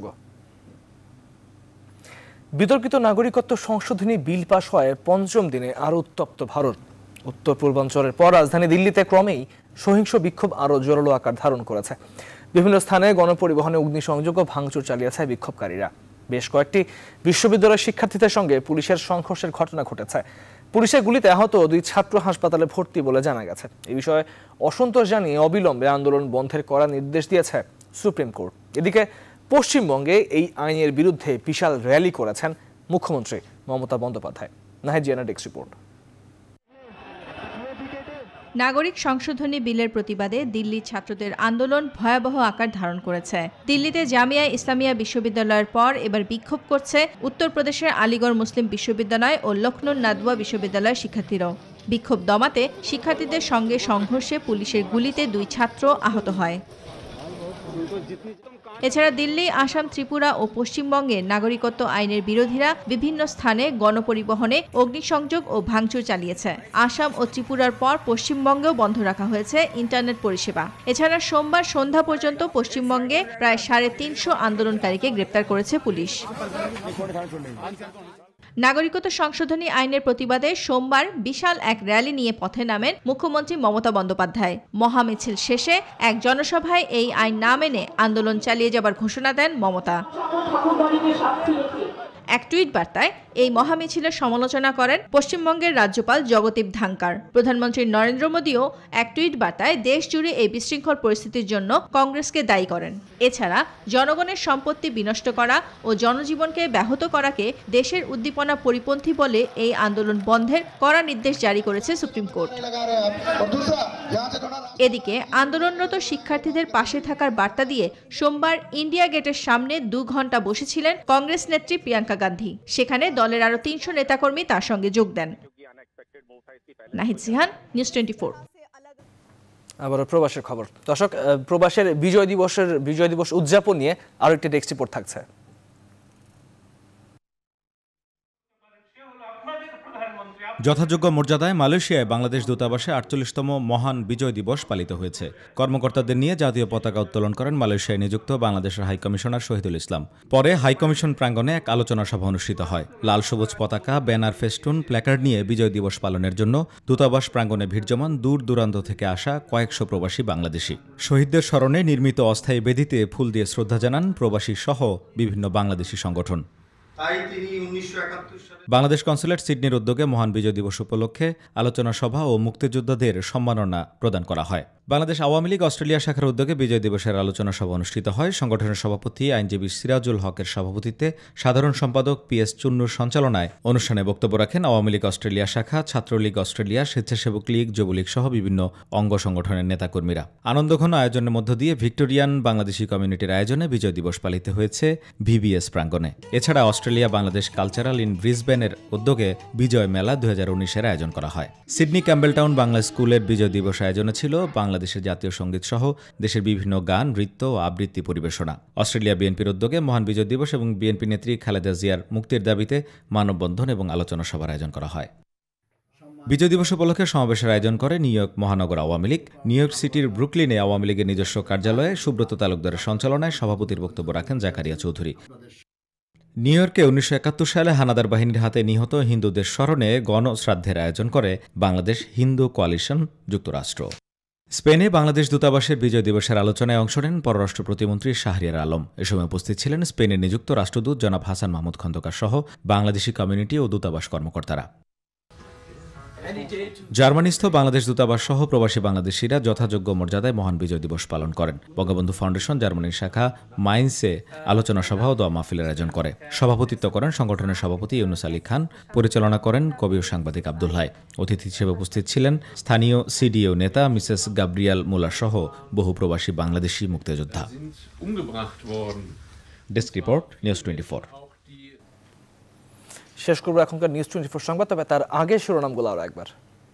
[SPEAKER 1] বিতর্কিত নাগরিকত্ব সংশোধনী বিল পাশ হয় 5ম দিনে আরো উত্তপ্ত ভারত। উত্তর পূর্বাঞ্চলের পর রাজধানী দিল্লিতে ক্রমেই সহিংস বিক্ষোভ আরো জোরালো আকার ধারণ করেছে। বিভিন্ন স্থানে গণপরিবহনে অগ্নিসংযোগ ও ভাঙচুর চালিয়েছে বিক্ষোভকারীরা। বেশ কয়েকটি বিশ্ববিদ্যালয়ের শিক্ষার্থীদের সঙ্গে পুলিশের সংঘর্ষের ঘটনা ঘটেছে। পুলিশের গুলিতে আহত 2 ছাত্র হাসপাতালে ভর্তি বলে জানা গেছে। এই বিষয়ে অসন্তোষ জানিয়ে অবিলম্বে আন্দোলন বন্ধের কড়া নির্দেশ দিয়েছে সুপ্রিম কোর্ট। এদিকে পশ্চিমবঙ্গে এই আইনের বিরুদ্ধে বিশাল র্যালি করেছেন মুখ্যমন্ত্রী মমতা বন্দ্যোপাধ্যায়। Nahid Ziana desk report.
[SPEAKER 22] নাগরিক সংশোধনী বিলের প্রতিবাদে দিল্লি ছাত্রদের আন্দোলন ভয়াবহ আকার ধারণ করেছে। দিল্লিতে জামিয়া ইসলামিয়া বিশ্ববিদ্যালয়ের পর এবার বিক্ষোভ করছে উত্তরপ্রদেশের আলিগড় মুসলিম বিশ্ববিদ্যালয় ও লখনৌ নাদওয়া বিশ্ববিদ্যালয়ের শিক্ষার্থীরাও। বিক্ষোভ দমাতে শিক্ষার্থীদের সঙ্গে সংঘর্ষে পুলিশের গুলিতে 2 ছাত্র আহত হয়। এছাড়া দিল্লি, আসাম, ত্রিপুরা ও পশ্চিমবঙ্গে নাগরিকত্ব আইনের বিরোধীরা বিভিন্ন স্থানে গণপরিবহনে অগ্নিসংযোগ ও ভাঙচুর চালিয়েছে। আসাম ও ত্রিপুরার পর পশ্চিমবঙ্গেও বন্ধ রাখা হয়েছে ইন্টারনেট পরিষেবা। এছাড়া সোমবার সন্ধ্যা পর্যন্ত পশ্চিমবঙ্গে প্রায় 350 আন্দোলনকারীকে গ্রেপ্তার করেছে পুলিশ। নাগরিকত্ব সংশোধনী আইনের প্রতিবাদে সোমবার বিশাল এক র্যালি নিয়ে পথে নামেন মুখ্যমন্ত্রী মমতা বন্দ্যোপাধ্যায়। মহামিছিল শেষে এক জনসভায় এই আইন না মেনে আন্দোলন চালিয়ে যাবার ঘোষণা দেন মমতা। এক টুইট বার্তায় এই মহামিছিলের সমালোচনা করেন পশ্চিমবঙ্গের রাজ্যপাল জগদীপ ধানকার। প্রধানমন্ত্রী নরেন্দ্র মোদীও এক টুইট বার্তায় দেশ জুড়ে এই বিশৃঙ্খল পরিস্থিতির জন্য কংগ্রেসকে দায়ী করেন। এছাড়া জনগণের সম্পত্তি বিনষ্ট করা ও জনজীবনকে ব্যাহত করাকে দেশের উদ্দীপনা পরিপন্থী বলে এই আন্দোলন বন্ধের কড়া নির্দেশ জারি করেছে সুপ্রিম কোর্ট। এদিকে আন্দোলনরত শিক্ষার্থীদের পাশে থাকার বার্তা দিয়ে সোমবার ইন্ডিয়া গেটের সামনে 2 ঘণ্টা বসেছিলেন কংগ্রেস নেত্রী প্রিয়াঙ্কা গান্ধী। সেখানে দলের আরো 300 নেতাকর্মী তার সঙ্গে যোগ দেন। নাহিদ সিহান, নিউজ 24।
[SPEAKER 1] আবার প্রবাসের খবর। দর্শক, প্রবাসের বিজয় দিবস উদযাপন নিয়ে আরো একটি ডেস্ক রিপোর্ট থাকছে।
[SPEAKER 3] যথাযোগ্য মর্যাদায় মালয়েশিয়ায় বাংলাদেশ দূতাবাসে ৪৮তম মহান বিজয় দিবস পালিত হয়েছে। কর্মকর্তাদের নিয়ে জাতীয় পতাকা উত্তোলন করেন মালয়েশিয়ায় নিযুক্ত বাংলাদেশের হাইকমিশনার শহীদুল ইসলাম। পরে হাইকমিশন প্রাঙ্গণে এক আলোচনা সভা অনুষ্ঠিত হয়। লাল সবুজ পতাকা, ব্যানার, ফেস্টুন, প্ল্যাকার্ড নিয়ে বিজয় দিবস পালনের জন্য দূতাবাস প্রাঙ্গণে ভিড় জমান দূর দূরান্ত থেকে আসা কয়েকশো প্রবাসী বাংলাদেশি। শহীদদের স্মরণে নির্মিত অস্থায়ী বেদিতে ফুল দিয়ে শ্রদ্ধা জানান প্রবাসী সহ বিভিন্ন বাংলাদেশি সংগঠন। বাংলাদেশ কনসুলেট সিডনির উদ্যোগে মহান বিজয় দিবস উপলক্ষে আলোচনা সভা ও মুক্তিযোদ্ধাদের সম্মাননা প্রদান করা হয়। বাংলাদেশ আওয়ামী লীগ অস্ট্রেলিয়া শাখার উদ্যোগে বিজয় দিবসের আলোচনা সভা অনুষ্ঠিত হয়। সংগঠনের সভাপতি আইনজীবী সিরাজুল হকের সভাপতিত্বে সাধারণ সম্পাদক PS চুন্নুর সঞ্চালনায় অনুষ্ঠানে বক্তব্য রাখেন আওয়ামী লীগ অস্ট্রেলিয়া শাখা, ছাত্রলীগ অস্ট্রেলিয়া, স্বেচ্ছাসেবক লীগ, যুবলীগ সহ বিভিন্ন অঙ্গ সংগঠনের নেতাকর্মীরা। আনন্দঘন আয়োজনের মধ্য দিয়ে ভিক্টোরিয়ান বাংলাদেশি কমিউনিটির আয়োজনে বিজয় দিবস পালিত হয়েছে VBS প্রাঙ্গণে। এছাড়া অস্ট্রেলিয়া বাংলাদেশ কালচারাল ইন ব্রিসবেনের উদ্যোগে বিজয় মেলা 2019-এর আয়োজন করা হয়। সিডনি ক্যাম্বেলটাউন বাংলা স্কুলের বিজয় দিবস আয়োজনে ছিল বাংলাদেশের জাতীয় সঙ্গীত সহ দেশের বিভিন্ন গান, নৃত্য ও আবৃত্তি পরিবেশনা। অস্ট্রেলিয়া বিএনপির উদ্যোগে মহান বিজয় দিবস এবং বিএনপি নেত্রী খালেদা জিয়ার মুক্তির দাবিতে মানববন্ধন এবং আলোচনা সভার আয়োজন করা হয়। বিজয় দিবস উপলক্ষে সমাবেশের আয়োজন করে নিউ ইয়র্ক মহানগর আওয়ামী লীগ। নিউ ইয়র্ক সিটির ব্রুকলিনে আওয়ামী লীগের নিজস্ব কার্যালয়ে সুব্রত তালুকদারের সঞ্চালনায় সভাপতির বক্তব্য রাখেন জাকারিয়া চৌধুরী। নিউ ইয়র্কে 1971 সালে হানাদার বাহিনীর হাতে নিহত হিন্দুদের স্মরণে গণশ্রাদ্ধের আয়োজন করে বাংলাদেশ হিন্দু কোয়ালিশন যুক্তরাষ্ট্র। স্পেনে বাংলাদেশ দূতাবাসের বিজয় দিবসের আলোচনায় অংশ নেন পররাষ্ট্র প্রতিমন্ত্রী শাহরিয়ার আলম। এ সময় উপস্থিত ছিলেন স্পেনে নিযুক্ত রাষ্ট্রদূত জনাব হাসান মাহমুদ খন্দকার সহ বাংলাদেশি কমিউনিটি ও দূতাবাস কর্মকর্তারা। জার্মানিস্থ বাংলাদেশ দূতাবাস সহ প্রবাসী বাংলাদেশিরা যথাযোগ্য মর্যাদায় মহান বিজয় দিবস পালন করেন। বঙ্গবন্ধু ফাউন্ডেশন জার্মানির শাখা মাইন্সে আলোচনা সভা ও দোয়া মাহফিলের আয়োজন করে। সভাপতিত্ব করেন সংগঠনের সভাপতি ইউনুস আলী খান, পরিচালনা করেন কবি ও সাংবাদিক আব্দুল হাই। অতিথি হিসেবে উপস্থিত ছিলেন স্থানীয় CDO নেতা মিসেস গাব্রিয়াল মুলার সহ বহু প্রবাসী বাংলাদেশি মুক্তিযোদ্ধা। Desk report, News 24।
[SPEAKER 1] শেষ করবো এখনকার নিউজ 24 সংবাদ, তবে তার আগে শিরোনামগুলো আরো একবার।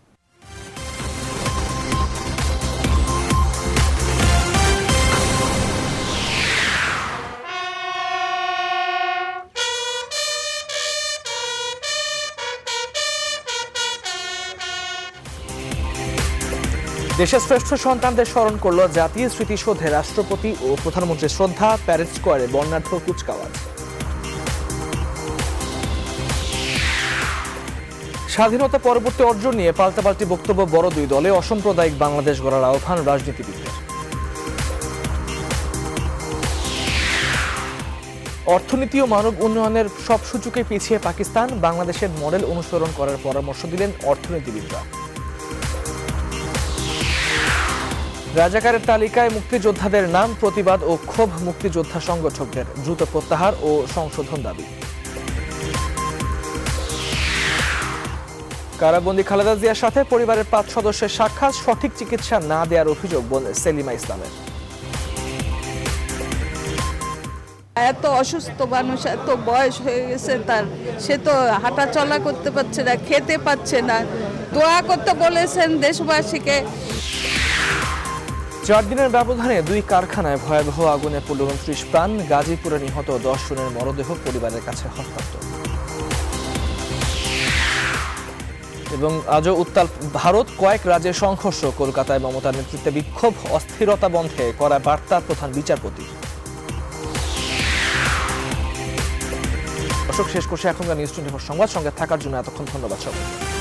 [SPEAKER 1] দেশের শ্রেষ্ঠ সন্তানদের স্মরণ করল জাতীয় স্মৃতিসৌধে রাষ্ট্রপতি ও প্রধানমন্ত্রীর শ্রদ্ধা। প্যারেড স্কোয়ারে বর্ণাঢ্য কুচকাওয়াজ। স্বাধীনতা পরবর্তী অর্জন নিয়ে পাল্টাপাল্টি বক্তব্য বড় দুই দলে। অসাম্প্রদায়িক বাংলাদেশ গড়ার আহ্বান রাজনীতিবিদদের। অর্থনীতি ও মানব উন্নয়নের সব সূচকে পিছিয়ে পাকিস্তান। বাংলাদেশের মডেল অনুসরণ করার পরামর্শ দিলেন অর্থনীতিবিদরা। রাজাকারের তালিকায় মুক্তিযোদ্ধাদের নাম, প্রতিবাদ ও ক্ষোভ মুক্তিযোদ্ধা সংগঠকদের। দ্রুত প্রত্যাহার ও সংশোধন দাবি। কারাবন্দী খালেদা জিয়ার সাথে পরিবারের 5 সদস্যের সাক্ষাৎ। সঠিক চিকিৎসা না দেওয়ার অভিযোগ বোন সেলিমা ইসলামের।
[SPEAKER 6] এত অসুস্থ মানুষ, এত বয়স হয়ে গেছে তার, সে তো হাঁটা চলা করতে পারছে না, খেতে পাচ্ছে না। দোয়া করতে বলেছেন দেশবাসীকে।
[SPEAKER 1] 4 দিনের ব্যবধানে 2 কারখানায় ভয়াবহ আগুনে পড়ল 29 প্রাণ। গাজীপুরে নিহত 10 জনের মরদেহ পরিবারের কাছে হস্তান্তর। এবং আজও উত্তাল ভারত, কয়েক রাজ্যের সংঘর্ষ। কলকাতায় মমতার নেতৃত্বে বিক্ষোভ। অস্থিরতা বন্ধে করা বার্তা প্রধান বিচারপতি। দর্শক, শেষ করছে এখনকার নিউজ 24 সংবাদ। সঙ্গে থাকার জন্য এতক্ষণ ধন্যবাদ সবাই।